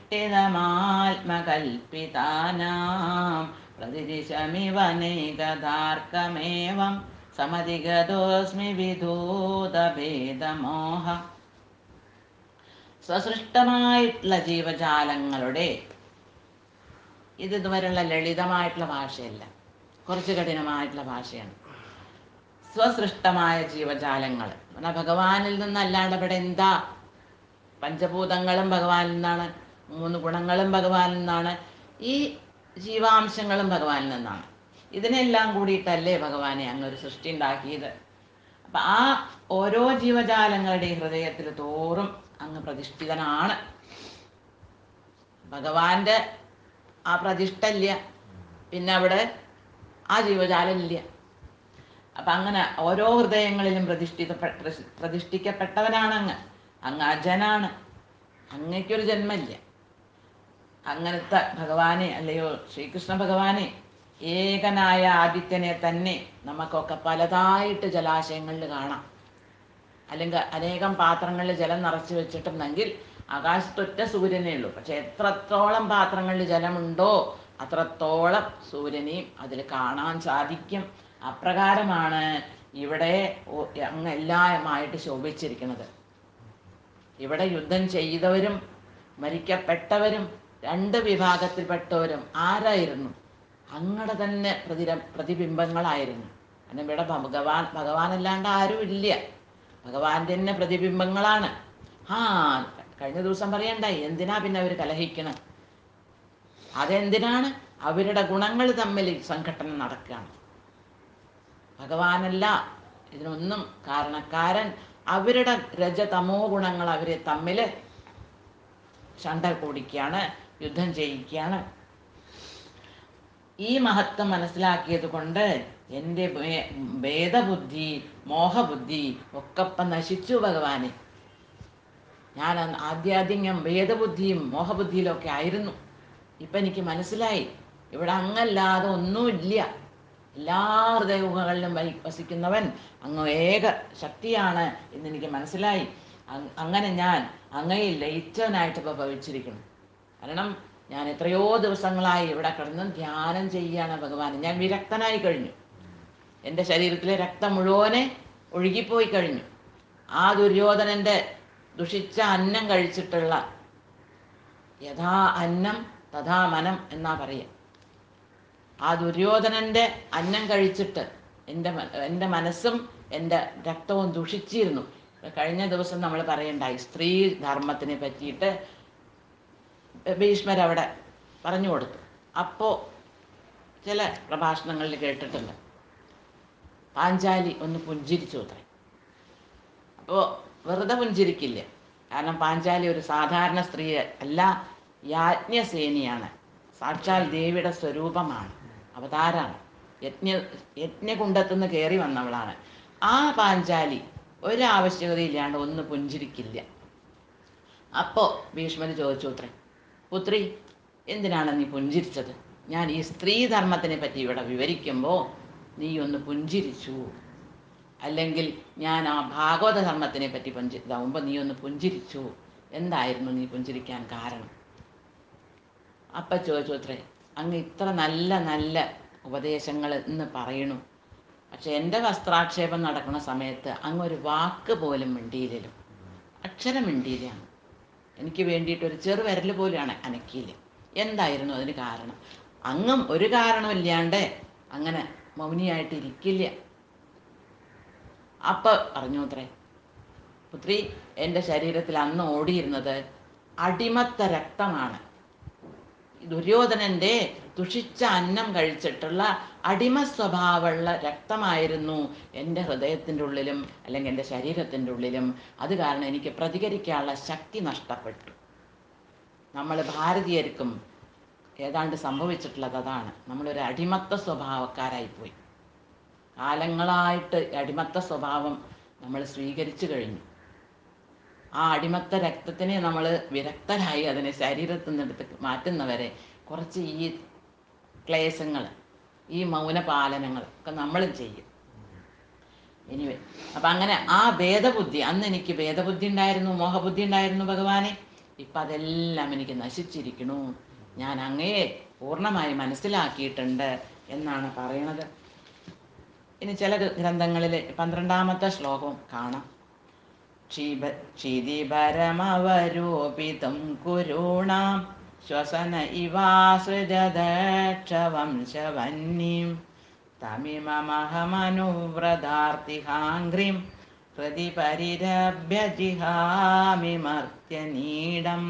ദിഷ്ടിതമാത്മകൽപ്പിതാനാം പ്രതിദിശമിവ നൈകതാർക്കമേവം സമധിഗതോസ്മി വിദൂതഭേദമോഹ. സ്വസൃഷ്ടമായിട്ടുള്ള ജീവജാലങ്ങളുടെ ഇതുവരെയുള്ള ലളിതമായിട്ടുള്ള ഭാഷയല്ല, കുറച്ച് കഠിനമായിട്ടുള്ള ഭാഷയാണ്. സ്വസൃഷ്ടമായ ജീവജാലങ്ങൾ എന്നാൽ ഭഗവാനിൽ നിന്നല്ലാണ്ട് ഇവിടെ എന്താ? പഞ്ചഭൂതങ്ങളും ഭഗവാനിൽ നിന്നാണ്, 3 ഗുണങ്ങളും ഭഗവാനിൽ നിന്നാണ്, ഈ ജീവാംശങ്ങളും ഭഗവാനിൽ നിന്നാണ്. ഇതിനെല്ലാം കൂടിയിട്ടല്ലേ ഭഗവാനെ അങ്ങൊരു സൃഷ്ടി ഉണ്ടാക്കിയത്. അപ്പം ആ ഓരോ ജീവജാലങ്ങളുടെയും ഹൃദയത്തിൽ തോറും അങ്ങ് പ്രതിഷ്ഠിതനാണ്. ഭഗവാന്റെ ആ പ്രതിഷ്ഠ ഇല്ല, പിന്നെ അവിടെ ആ ജീവജാലം ഇല്ല. അപ്പം അങ്ങനെ ഓരോ ഹൃദയങ്ങളിലും പ്രതിഷ്ഠിക്കപ്പെട്ടവനാണ് അങ്ങ്. അങ്ങ് അജനാണ്, അങ്ങയ്ക്കൊരു ജന്മമില്ല. അങ്ങനത്തെ ഭഗവാനെ, അല്ലയോ ശ്രീകൃഷ്ണ ഭഗവാനെ, ഏകനായ ആദിത്യനെ തന്നെ നമുക്കൊക്കെ പലതായിട്ട് ജലാശയങ്ങളിൽ കാണാം. അല്ലെങ്കിൽ അനേകം പാത്രങ്ങളിൽ ജലം നിറച്ച് വെച്ചിട്ടുണ്ടെങ്കിൽ ആകാശത്തൊറ്റ സൂര്യനേ ഉള്ളൂ. പക്ഷെ എത്രത്തോളം പാത്രങ്ങളിൽ ജലമുണ്ടോ അത്രത്തോളം സൂര്യനെയും അതിൽ കാണാൻ സാധിക്കും. അപ്രകാരമാണ് ഇവിടെ അങ്ങ് എല്ലാമായിട്ട് ശോഭിച്ചിരിക്കുന്നത്. ഇവിടെ യുദ്ധം ചെയ്തവരും മരിക്കപ്പെട്ടവരും 2 വിഭാഗത്തിൽപ്പെട്ടവരും ആരായിരുന്നു? അങ്ങടെ തന്നെ പ്രതിബിംബങ്ങളായിരുന്നു. കാരണം ഇവിടെ ഭഗവാനല്ലാണ്ട് ആരും ഇല്ല, ഭഗവാന്റെ തന്നെ പ്രതിബിംബങ്ങളാണ്. കഴിഞ്ഞ ദിവസം പറയണ്ടായി, എന്തിനാ പിന്നെ അവർ കലഹിക്കണം? അതെന്തിനാണ്? അവരുടെ ഗുണങ്ങൾ തമ്മിൽ സംഘട്ടനം നടക്കുകയാണ്. ഭഗവാനല്ല ഇതിനൊന്നും കാരണക്കാരൻ. അവരുടെ രജതമോ ഗുണങ്ങൾ അവരെ തമ്മിൽ ശണ്ട കൂടിക്കുകയാണ്, യുദ്ധം ചെയ്യിക്കുകയാണ്. ഈ മഹത്വം മനസ്സിലാക്കിയത് കൊണ്ട് എൻ്റെ ഭേദബുദ്ധി, മോഹബുദ്ധി ഒക്കെ ഇപ്പം നശിച്ചു ഭഗവാനെ. ഞാൻ ആദ്യം ഞാൻ ഭേദബുദ്ധിയും മോഹബുദ്ധിയിലൊക്കെ ആയിരുന്നു. ഇപ്പം എനിക്ക് മനസ്സിലായി ഇവിടെ അങ്ങല്ലാതെ ഒന്നുമില്ല. എല്ലാ ഹൃദയഗുഹകളിലും വസിക്കുന്നവൻ അങ്ങ് ഏക ശക്തിയാണ് എന്നെനിക്ക് മനസ്സിലായി. അങ്ങനെ ഞാൻ അങ്ങയിൽ ലയിച്ചവനായിട്ട് ഇപ്പോൾ ഭവിച്ചിരിക്കുന്നു. കാരണം ഞാൻ എത്രയോ ദിവസങ്ങളായി ഇവിടെ കിടന്ന് ധ്യാനം ചെയ്യുകയാണ് ഭഗവാൻ. ഞാൻ വിരക്തനായി കഴിഞ്ഞു. എൻ്റെ ശരീരത്തിലെ രക്തം മുഴുവനെ ഒഴുകിപ്പോയി കഴിഞ്ഞു. ആ ദുര്യോധനൻ്റെ ദുഷിച്ച അന്നം കഴിച്ചിട്ടുള്ള യഥാ അന്നം തഥാ മനം പറയുക. ആ ദുര്യോധനൻ്റെ അന്നം കഴിച്ചിട്ട് എൻ്റെ മനസ്സും എൻ്റെ രക്തവും ദുഷിച്ചിരുന്നു. കഴിഞ്ഞ ദിവസം നമ്മൾ പറയണ്ടായി സ്ത്രീ ധർമ്മത്തിനെ പറ്റിയിട്ട് ഭീഷ്മരവിടെ പറഞ്ഞു കൊടുത്തു. അപ്പോൾ ചില പ്രഭാഷണങ്ങളിൽ കേട്ടിട്ടുണ്ട്, പാഞ്ചാലി ഒന്ന് പുഞ്ചിരിച്ചു അത്രേ. അപ്പോൾ വെറുതെ പുഞ്ചിരിക്കില്ല, കാരണം പാഞ്ചാലി ഒരു സാധാരണ സ്ത്രീ അല്ല, യാജ്ഞസേനിയാണ്. സാക്ഷാൽ ദേവിയുടെ സ്വരൂപമാണ്, അവതാരമാണ്. യജ്ഞകുണ്ടത്തുനിന്ന് കയറി വന്നവളാണ്. ആ പാഞ്ചാലി ഒരാവശ്യകതയില്ലാണ്ട് ഒന്ന് പുഞ്ചിരിക്കില്ല. അപ്പോൾ ഭീഷ്മർ ചോദിച്ചു അത്രേ, പുത്രി എന്തിനാണ് നീ പുഞ്ചിരിച്ചത്? ഞാൻ ഈ സ്ത്രീധർമ്മത്തിനെ പറ്റി ഇവിടെ വിവരിക്കുമ്പോൾ നീ ഒന്ന് പുഞ്ചിരിച്ചു, അല്ലെങ്കിൽ ഞാൻ ആ ഭാഗവത ധർമ്മത്തിനെ പറ്റി ഇതാവുമ്പോൾ നീ ഒന്ന് പുഞ്ചിരിച്ചു. എന്തായിരുന്നു നീ പുഞ്ചിരിക്കാൻ കാരണം? അപ്പം ചോദിച്ചു അത്രേ, അങ്ങ് ഇത്ര നല്ല നല്ല ഉപദേശങ്ങൾ ഇന്ന് പറയണു, പക്ഷെ എൻ്റെ വസ്ത്രാക്ഷേപം നടക്കുന്ന സമയത്ത് അങ്ങ് ഒരു വാക്ക് പോലും മിണ്ടിയില്ലല്ലോ, അക്ഷരം മിണ്ടിയില്ല. എനിക്ക് വേണ്ടിയിട്ടൊരു ചെറുവിരൽ പോലെയാണ് അനക്കിയില്ല. എന്തായിരുന്നു അതിന് കാരണം? അങ്ങും ഒരു കാരണമില്ലാണ്ട് അങ്ങനെ മൗനിയായിട്ട് ഇരിക്കില്ല. അപ്പം പറഞ്ഞു അത്രേ, പുത്രി എൻ്റെ ശരീരത്തിൽ അന്ന് ഓടിയിരുന്നത് അടിമത്ത രക്തമാണ്. ദുര്യോധനൻ്റെ ദുഷിച്ച അന്നം കഴിച്ചിട്ടുള്ള അടിമ സ്വഭാവമുള്ള രക്തമായിരുന്നു എൻ്റെ ഹൃദയത്തിൻ്റെ ഉള്ളിലും അല്ലെങ്കിൽ എൻ്റെ ശരീരത്തിൻ്റെ ഉള്ളിലും. അത് കാരണം എനിക്ക് പ്രതികരിക്കാനുള്ള ശക്തി നഷ്ടപ്പെട്ടു. നമ്മൾ ഭാരതീയർക്കും ഏതാണ്ട് സംഭവിച്ചിട്ടുള്ളത് അതാണ്. നമ്മളൊരു അടിമത്ത സ്വഭാവക്കാരായിപ്പോയി. കാലങ്ങളായിട്ട് അടിമത്ത സ്വഭാവം നമ്മൾ സ്വീകരിച്ചു കഴിഞ്ഞു. ആ അടിമത്ത രക്തത്തിനെ നമ്മൾ വിരക്തരായി അതിനെ ശരീരത്തിൽ നിന്നെടുത്ത് മാറ്റുന്നവരെ കുറച്ച് ഈ ക്ലേശങ്ങൾ, ഈ മൗനപാലനങ്ങൾ ഒക്കെ നമ്മളും ചെയ്യും. എനിവേ, അപ്പം അങ്ങനെ ആ ഭേദബുദ്ധി, അന്ന് എനിക്ക് ഭേദബുദ്ധി ഉണ്ടായിരുന്നു, മോഹബുദ്ധി ഉണ്ടായിരുന്നു ഭഗവാനെ. ഇപ്പം അതെല്ലാം എനിക്ക് നശിച്ചിരിക്കണു. ഞാൻ അങ്ങയെ പൂർണ്ണമായി മനസ്സിലാക്കിയിട്ടുണ്ട് എന്നാണ് പറയണത്. ഇനി ചില ഗ്രന്ഥങ്ങളിൽ 12ാമത്തെ ശ്ലോകവും കാണാം. ക്ഷിതിപരമവരൂപിതം കുരുണാം ശ്വസന ഇവാസൃജദക്ഷവംശവന്നീം തമിമമഹമനുവ്രതാർത്തിഹാംഘ്രിം ഹൃദി പരിരഭ്യ ജിഹാമി മർത്യനീടം.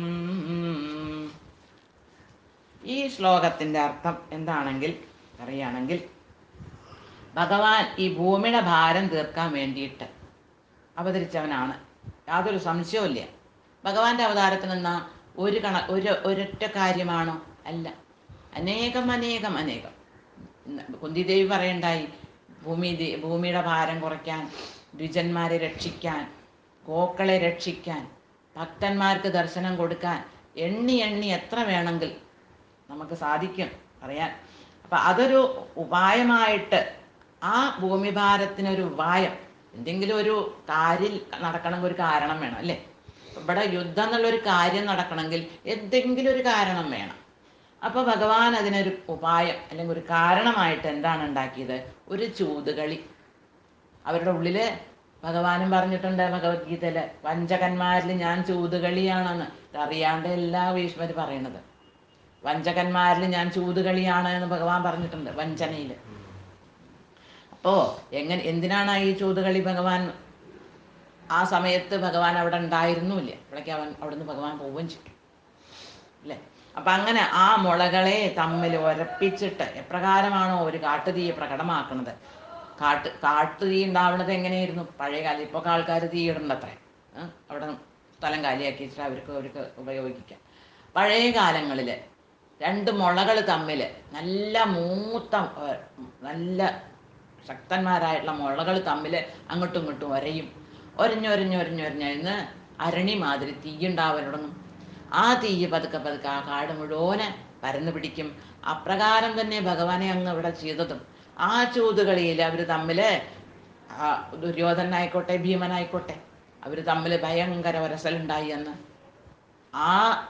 ഈ ശ്ലോകത്തിൻ്റെ അർത്ഥം എന്താണെങ്കിൽ പറയുകയാണെങ്കിൽ, ഭഗവാൻ ഈ ഭൂമിയുടെ ഭാരം തീർക്കാൻ വേണ്ടിയിട്ട് അവതരിച്ചവനാണ്, യാതൊരു സംശയവുമില്ല. ഭഗവാന്റെ അവതാരത്തിൽ നിന്ന ഒരൊറ്റ കാര്യമാണോ? അല്ല, അനേകം അനേകം അനേകം. കുന്തിദേവി പറയണ്ടായി, ഭൂമിയുടെ ഭാരം കുറയ്ക്കാൻ, ദ്വിജന്മാരെ രക്ഷിക്കാൻ, ഗോക്കളെ രക്ഷിക്കാൻ, ഭക്തന്മാർക്ക് ദർശനം കൊടുക്കാൻ, എണ്ണി എണ്ണി എത്ര വേണമെങ്കിൽ നമുക്ക് സാധിക്കും പറയാൻ. അപ്പം അതൊരു ഉപായമായിട്ട്, ആ ഭൂമിഭാരത്തിനൊരു ഉപായം, എന്തെങ്കിലും ഒരു കാര്യം നടക്കണമെങ്കിൽ ഒരു കാരണം വേണം അല്ലേ? ഇവിടെ യുദ്ധം എന്നുള്ളൊരു കാര്യം നടക്കണമെങ്കിൽ എന്തെങ്കിലും ഒരു കാരണം വേണം. അപ്പോൾ ഭഗവാൻ അതിനൊരു ഉപായം അല്ലെങ്കിൽ ഒരു കാരണമായിട്ട് എന്താണ് ഉണ്ടാക്കിയത്? ഒരു ചൂതുകളി. അവരുടെ ഉള്ളിൽ ഭഗവാനും പറഞ്ഞിട്ടുണ്ട് ഭഗവത്ഗീതയിൽ, വഞ്ചകന്മാരിൽ ഞാൻ ചൂതുകളിയാണെന്ന്. ഇതറിയാണ്ട് എല്ലാ ഭീഷ്മർ പറയണത്. വഞ്ചകന്മാരിൽ ഞാൻ ചൂതുകളിയാണ് എന്ന് ഭഗവാൻ പറഞ്ഞിട്ടുണ്ട്, വഞ്ചനയിൽ. അപ്പോൾ എന്തിനാണ് ഈ ചൂതുകളി? ഭഗവാൻ ആ സമയത്ത് ഭഗവാൻ അവിടെ ഉണ്ടായിരുന്നില്ല. അപ്പോഴേക്ക് അവിടുന്ന് ഭഗവാൻ പോവുകയും ചെയ്യും അല്ലേ? അപ്പം അങ്ങനെ ആ മുളകളെ തമ്മിൽ ഉരപ്പിച്ചിട്ട് എപ്രകാരമാണോ ഒരു കാട്ടുതീയെ പ്രകടമാക്കുന്നത്. കാട്ടുതീ ഉണ്ടാവുന്നത് എങ്ങനെയായിരുന്നു പഴയ കാലം? ഇപ്പോൾ ആൾക്കാർ തീ ഇടണ്ടത്രേ, അവിടെ സ്ഥലം കാലിയാക്കി വെച്ചിട്ട് അവർക്ക് ഉപയോഗിക്കാം. പഴയ കാലങ്ങളിൽ രണ്ട് മുളകൾ തമ്മിൽ നല്ല മൂത്ത നല്ല ശക്തന്മാരായിട്ടുള്ള മുളകൾ തമ്മിൽ അങ്ങോട്ടും ഇങ്ങോട്ടും ഒരഞ്ഞൊരഞ്ഞൊരഞ്ഞൊരഞ്ഞൊരഞ്ഞ് അരണി മാതിരി തീയുണ്ടാവാൻ തുടങ്ങും. ആ തീയ് പതുക്കെ പതുക്കെ ആ കാട് മുഴുവനെ പരന്നു പിടിക്കും. അപ്രകാരം തന്നെ ഭഗവാനെ അങ്ങ് ഇവിടെ ചെയ്തതും. ആ ചൂതുകളിയിൽ അവർ തമ്മിൽ, ദുര്യോധനായിക്കോട്ടെ ഭീമനായിക്കോട്ടെ, അവർ തമ്മിൽ ഭയങ്കര ഒരസലുണ്ടായി എന്ന്. ആ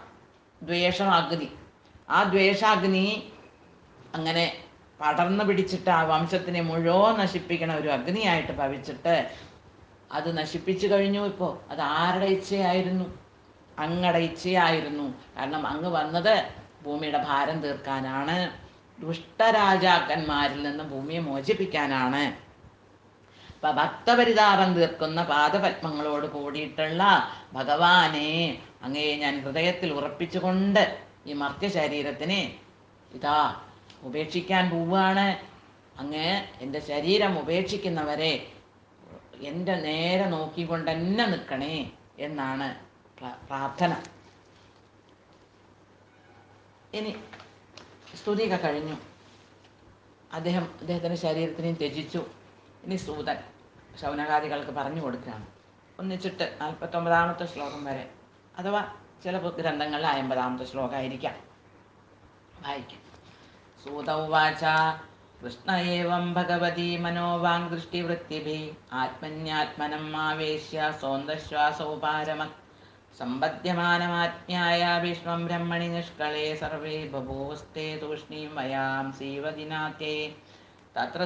ദ്വേഷാഗ്നി അങ്ങനെ പടർന്നു പിടിച്ചിട്ട് ആ വംശത്തിനെ മുഴുവൻ നശിപ്പിക്കണ ഒരു അഗ്നിയായിട്ട് ഭവിച്ചിട്ട് അത് നശിപ്പിച്ചു കഴിഞ്ഞു. ഇപ്പോൾ അത് ആരുടെ ഇച്ഛയായിരുന്നു? അങ്ങയുടെ ഇച്ഛയായിരുന്നു. കാരണം അങ്ങ് വന്നത് ഭൂമിയുടെ ഭാരം തീർക്കാനാണ്, ദുഷ്ടരാജാക്കന്മാരിൽ നിന്ന് ഭൂമിയെ മോചിപ്പിക്കാനാണ്. അപ്പം ഭക്തപരിതാപം തീർക്കുന്ന പാദപത്മങ്ങളോട് കൂടിയിട്ടുള്ള ഭഗവാനെ അങ്ങയെ ഞാൻ ഹൃദയത്തിൽ ഉറപ്പിച്ചുകൊണ്ട് ഈ മർത്യ ശരീരത്തിനെ ഇതാ ഉപേക്ഷിക്കാൻ പോവുകയാണ്. അങ്ങ് എൻ്റെ ശരീരം ഉപേക്ഷിക്കുന്നവരെ എൻ്റെ നേരെ നോക്കിക്കൊണ്ട് തന്നെ നിൽക്കണേ എന്നാണ് പ്രാർത്ഥന. ഇനി സ്തുതിയൊക്കെ കഴിഞ്ഞു. അദ്ദേഹത്തിൻ്റെ ശരീരത്തിനെയും ത്യജിച്ചു. ഇനി സൂതൻ ശൗനകാദികൾക്ക് പറഞ്ഞു കൊടുക്കുകയാണ്. ഒന്നിച്ചിട്ട് 49ാമത്തെ ശ്ലോകം വരെ, അഥവാ ചില ഗ്രന്ഥങ്ങളിൽ 50ാമത്തെ ശ്ലോകമായിരിക്കാം. വായിക്കാം. സൂത ഉവാച കൃഷ്ണ ഏവം ഭഗവതി മനോവാങ് ദൃഷ്ടിവൃത്തിഭിः ആത്മന്യാത്മനം ആവേശ്യ സോന്ദശ്വാസോപാരമത് സമ്പദ്യമാനമാജ്ഞായ ഭീഷ്മം ബ്രഹ്മണി നിഷ്കളേ സർവേ ബഭൂവസ്തേ തൂഷ്ണീം വയാം സീവദിനാത്യേ തത്ര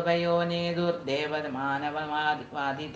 ദുന്ദുഭയോനേതുർദേവമാനവവാദിത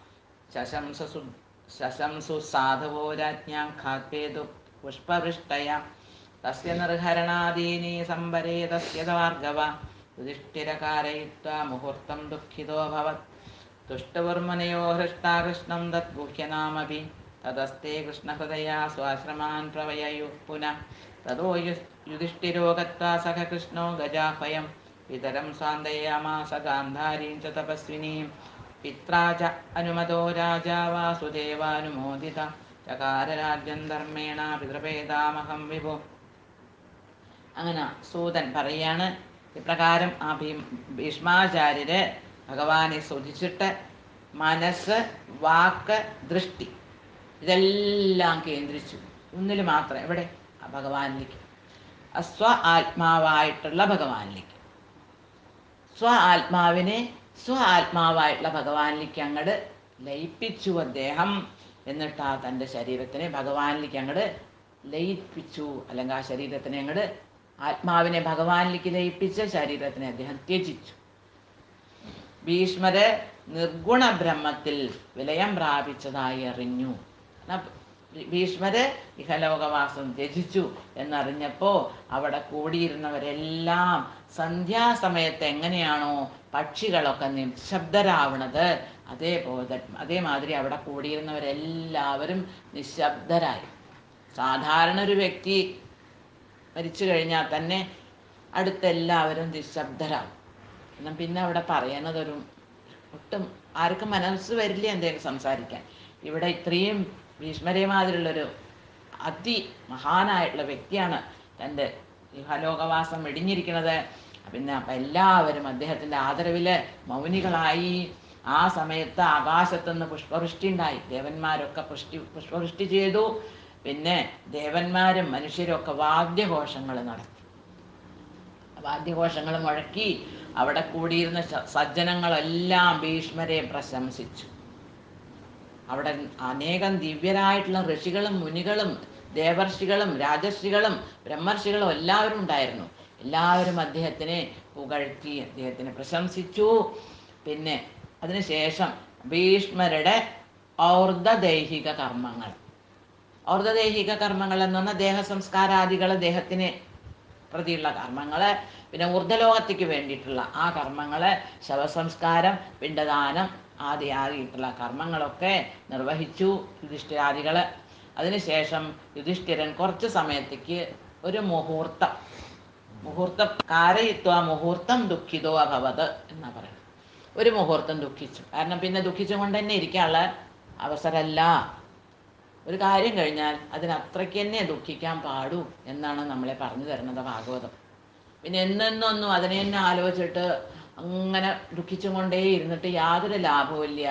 ശശംസു സാധവോ രാജ്ഞാം ഖാത്വേതു പുഷ്പവൃഷ്ടയ തസ്യ നിർഹരണാദീനി സംവരേ തസ്യ ഭാർഗവ യുധിഷ്ഠിരകാരയിത്വാ മുഹൂർത്തം ദുഃഖിതോഭവത് തുഷ്ടവർമുനയോ ഹൃഷ്ടാ കൃഷ്ണം തദ്ഗുഹ്യനാമഭി തതസ്തേ കൃഷ്ണഹൃദയാ സ്വാശ്രമാൻ പ്രവയയുഃ പുനഃ തതോ യുധിഷ്ഠിരോ ഗത്വാ സഖ കൃഷ്ണോ ഗജാഹ്വയം പിതരം സാന്ത്വയാമാസ ഗാന്ധാരീം ച തപസ്വിനീം പിത്രാ ച അനുമതോ രാജാ വാസുദേവാനുമോദിത ചകാര രാജ്യം ധർമ്മേണ പിതൃഭേദാമഹം വിഭു. അങ്ങനെ സൂതൻ പറയാണ്, ഇപ്രകാരം ആ ഭീഷ്മാചാര്യര് ഭഗവാനെ സ്തുതിച്ചിട്ട് മനസ്സ്, വാക്ക്, ദൃഷ്ടി ഇതെല്ലാം കേന്ദ്രിച്ചു ഒന്നിൽ മാത്രം. എവിടെ? ആ ഭഗവാനിലേക്ക്, സ്വ ആത്മാവായിട്ടുള്ള ഭഗവാനിലേക്ക്. സ്വ ആത്മാവായിട്ടുള്ള ഭഗവാനിലേക്ക് അങ്ങോട്ട് ലയിപ്പിച്ചു അദ്ദേഹം. എന്നിട്ട് ആ തൻ്റെ ശരീരത്തിനെ ഭഗവാനിലേക്ക് അങ്ങോട്ട് ലയിപ്പിച്ചു. അല്ലെങ്കിൽ ആ ശരീരത്തിനെ അങ്ങോട്ട്, ആത്മാവിനെ ഭഗവാനിലേക്ക് ലയിപ്പിച്ച ശരീരത്തിനെ അദ്ദേഹം ത്യജിച്ചു. ഭീഷ്മര് നിർഗുണ ബ്രഹ്മത്തിൽ വിലയം പ്രാപിച്ചതായി അറിഞ്ഞു. ഭീഷ്മര് ഇഹലോകവാസം ത്യജിച്ചു എന്നറിഞ്ഞപ്പോൾ അവിടെ കൂടിയിരുന്നവരെല്ലാം സന്ധ്യാസമയത്ത് എങ്ങനെയാണോ പക്ഷികളൊക്കെ നിശബ്ദരാവണത്, അതേമാതിരി അവിടെ കൂടിയിരുന്നവരെല്ലാവരും നിശബ്ദരായി. സാധാരണ ഒരു വ്യക്തി മരിച്ചു കഴിഞ്ഞാൽ തന്നെ അടുത്തെല്ലാവരും നിശബ്ദരാകും. എന്നാൽ പിന്നെ അവിടെ പറയുന്നതൊരു ഒട്ടും ആർക്കും മനസ്സ് വരില്ല എന്തെങ്കിലും സംസാരിക്കാൻ. ഇവിടെ ഇത്രയും ഭീഷ്മരെ മാതിരിയുള്ളൊരു അതിമഹാനായിട്ടുള്ള വ്യക്തിയാണ് തൻ്റെ ഇഹലോകവാസം വെടിഞ്ഞിരിക്കുന്നത്. പിന്നെ അപ്പം എല്ലാവരും അദ്ദേഹത്തിൻ്റെ ആദരവിൽ മൗനികളായി. ആ സമയത്ത് ആകാശത്തുനിന്ന് പുഷ്പവൃഷ്ടി ഉണ്ടായി. ദേവന്മാരൊക്കെ പുഷ്പവൃഷ്ടി ചെയ്തു. പിന്നെ ദേവന്മാരും മനുഷ്യരും ഒക്കെ വാദ്യഘോഷങ്ങൾ നടത്തി. വാദ്യഘോഷങ്ങൾ മുഴക്കി അവിടെ കൂടിയിരുന്ന സജ്ജനങ്ങളെല്ലാം ഭീഷ്മരെ പ്രശംസിച്ചു. അവിടെ അനേകം ദിവ്യരായിട്ടുള്ള ഋഷികളും മുനികളും ദേവർഷികളും രാജർഷികളും ബ്രഹ്മർഷികളും എല്ലാവരും ഉണ്ടായിരുന്നു. എല്ലാവരും അദ്ദേഹത്തിനെ പുകഴ്ത്തി, അദ്ദേഹത്തിനെ പ്രശംസിച്ചു. പിന്നെ അതിനുശേഷം ഭീഷ്മരുടെ ഔർദ്ധദൈഹിക കർമ്മങ്ങൾ എന്ന് പറഞ്ഞാൽ ദേഹസംസ്കാരാദികൾ, ദേഹത്തിന് പ്രതിയുള്ള കർമ്മങ്ങൾ, പിന്നെ ഊർധ്വലോകത്തേക്ക് വേണ്ടിയിട്ടുള്ള ആ കർമ്മങ്ങൾ, ശവസംസ്കാരം, പിണ്ടദാനം ആദിയായിട്ടുള്ള കർമ്മങ്ങളൊക്കെ നിർവഹിച്ചു യുധിഷ്ഠിരാദികൾ. അതിനുശേഷം യുധിഷ്ഠിരൻ കുറച്ച് സമയത്തേക്ക് ഒരു മുഹൂർത്തം കാരയിത്വാ മുഹൂർത്തം ദുഃഖിതോ അഭവത് എന്നാ പറയുന്നത്. ഒരു മുഹൂർത്തം ദുഃഖിച്ചു. കാരണം പിന്നെ ദുഃഖിച്ചുകൊണ്ട് തന്നെ ഇരിക്കാനുള്ള അവസരമല്ല. ഒരു കാര്യം കഴിഞ്ഞാൽ അതിനത്രയ്ക്ക് തന്നെ ദുഃഖിക്കാൻ പാടൂ എന്നാണ് നമ്മളെ പറഞ്ഞു തരുന്നത് ഭാഗവതം. പിന്നെ എന്നൊന്നും അതിനെ തന്നെ ആലോചിച്ചിട്ട് അങ്ങനെ ദുഃഖിച്ചും കൊണ്ടേ ഇരുന്നിട്ട് യാതൊരു ലാഭവുമില്ല.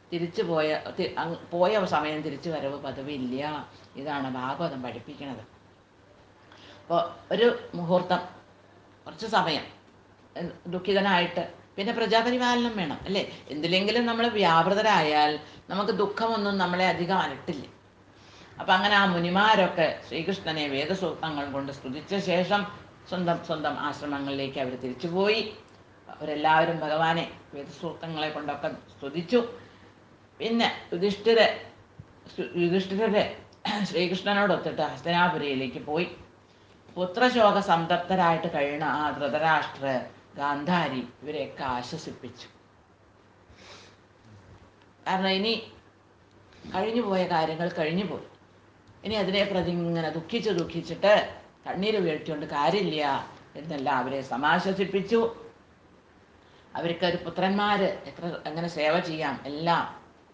പോയ സമയം തിരിച്ചു വരവ് പതിവില്ല. ഇതാണ് ഭാഗവതം പഠിപ്പിക്കുന്നത്. അപ്പോൾ ഒരു മുഹൂർത്തം, കുറച്ച് സമയം ദുഃഖിതനായിട്ട്, പിന്നെ പ്രജാപരിപാലനം വേണം അല്ലേ? എന്തിലെങ്കിലും നമ്മൾ വ്യാപൃതരായാൽ നമുക്ക് ദുഃഖമൊന്നും നമ്മളെ അധികം അലട്ടില്ല. അപ്പം അങ്ങനെ ആ മുനിമാരൊക്കെ ശ്രീകൃഷ്ണനെ വേദസൂക്തങ്ങൾ കൊണ്ട് സ്തുതിച്ച ശേഷം സ്വന്തം ആശ്രമങ്ങളിലേക്ക് അവർ തിരിച്ചുപോയി. അവരെല്ലാവരും ഭഗവാനെ വേദസൂക്തങ്ങളെ കൊണ്ടൊക്കെ സ്തുതിച്ചു. പിന്നെ യുധിഷ്ഠിരരെ ശ്രീകൃഷ്ണനോടൊത്തിട്ട് ഹസ്തനാപുരിയിലേക്ക് പോയി. പുത്രശോക സംതപ്തരായിട്ട് കഴിയുന്ന ആ ധൃതരാഷ്ട്ര, ഗാന്ധാരി ഇവരെയൊക്കെ ആശ്വസിപ്പിച്ചു. കാരണം ഇനി കഴിഞ്ഞുപോയ കാര്യങ്ങൾ കഴിഞ്ഞുപോയി. ഇനി അതിനെ പ്രതി ഇങ്ങനെ ദുഃഖിച്ചിട്ട് കണ്ണീര് വീഴ്ത്തിക്കൊണ്ട് കാര്യമില്ല എന്നെല്ലാം അവരെ സമാശ്വസിപ്പിച്ചു. അവർക്ക് ഒരു പുത്രന്മാര് എങ്ങനെ സേവ ചെയ്യാം, എല്ലാം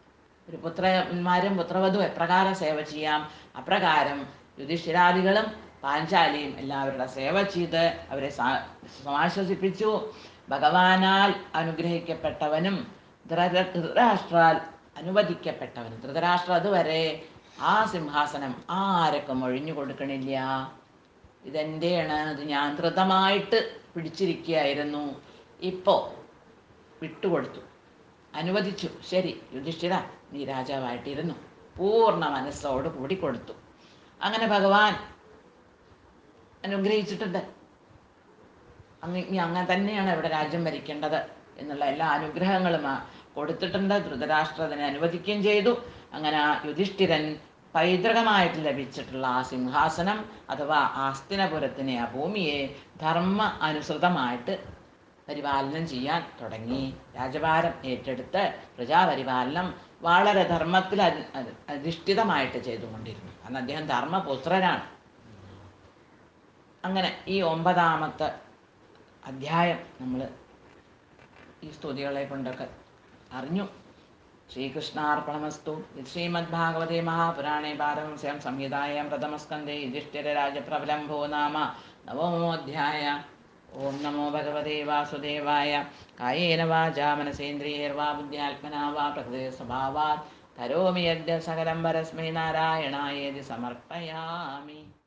പുത്രന്മാരും പുത്രവധു എപ്രകാരം സേവ ചെയ്യാം, അപ്രകാരം യുധിഷ്ഠിരാദികളും പാഞ്ചാലിയും എല്ലാവരുടെ സേവ ചെയ്ത് അവരെ സമാശ്വസിപ്പിച്ചു. ഭഗവാനാൽ അനുഗ്രഹിക്കപ്പെട്ടവനും ധൃതരാഷ്ട്രാൽ അനുവദിക്കപ്പെട്ടവനും. ധൃതരാഷ്ട്ര അതുവരെ ആ സിംഹാസനം ആരൊക്കെ ഒഴിഞ്ഞു കൊടുക്കണില്ല, ഇതെൻ്റെയാണ്, ഇത് ഞാൻ ധൃതമായിട്ട് പിടിച്ചിരിക്കുകയായിരുന്നു, ഇപ്പോൾ വിട്ടുകൊടുത്തു, അനുവദിച്ചു. ശരി യുധിഷ്ഠിര, നീ രാജാവായിട്ടിരുന്നു, പൂർണ്ണ മനസ്സോട് കൂടി കൊടുത്തു. അങ്ങനെ ഭഗവാൻ അനുഗ്രഹിച്ചിട്ടുണ്ട്. ഇനി അങ്ങനെ തന്നെയാണ് ഇവിടെ രാജ്യം ഭരിക്കേണ്ടത് എന്നുള്ള എല്ലാ അനുഗ്രഹങ്ങളും കൊടുത്തിട്ടുണ്ട്. ധൃതരാഷ്ട്രത്തിനെ അനുവദിക്കുകയും ചെയ്തു. അങ്ങനെ ആ യുധിഷ്ഠിരൻ പൈതൃകമായിട്ട് ലഭിച്ചിട്ടുള്ള ആ സിംഹാസനം അഥവാ ആസ്തിനപുരത്തിനെ, ആ ഭൂമിയെ ധർമ്മ അനുസൃതമായിട്ട് പരിപാലനം ചെയ്യാൻ തുടങ്ങി. രാജഭാരം ഏറ്റെടുത്ത് പ്രജാപരിപാലനം വളരെ ധർമ്മത്തിൽ അധിഷ്ഠിതമായിട്ട് ചെയ്തുകൊണ്ടിരുന്നു. കാരണം അദ്ദേഹം ധർമ്മപുത്രനാണ്. അങ്ങനെ ഈ 9ാമത്തെ അധ്യായം നമ്മൾ ഈ സ്തുതികളെ കൊണ്ടൊക്കെ അറിഞ്ഞു. ശ്രീകൃഷ്ണാർപ്പണമസ്തു. ശ്രീമദ്ഭാഗവതേ മഹാപുരാണേ പാരമഹംസ്യാം സംഹിതായാം പ്രഥമസ്കന്ധേ യുധിഷ്ഠിരരാജപ്രവലംഭോ നാമ നവമോऽധ്യായ. ഓം നമോ ഭഗവതേ വാസുദേവായ. കായേന വാചാ മനസേന്ദ്രിയൈർവാ ബുദ്ധ്യാത്മനാ വാ പ്രകൃതേ സ്വഭാവാത് കരോമി യദ്യ സകലം പരസ്മൈ നാരായണായേതി സമർപ്പയാമി.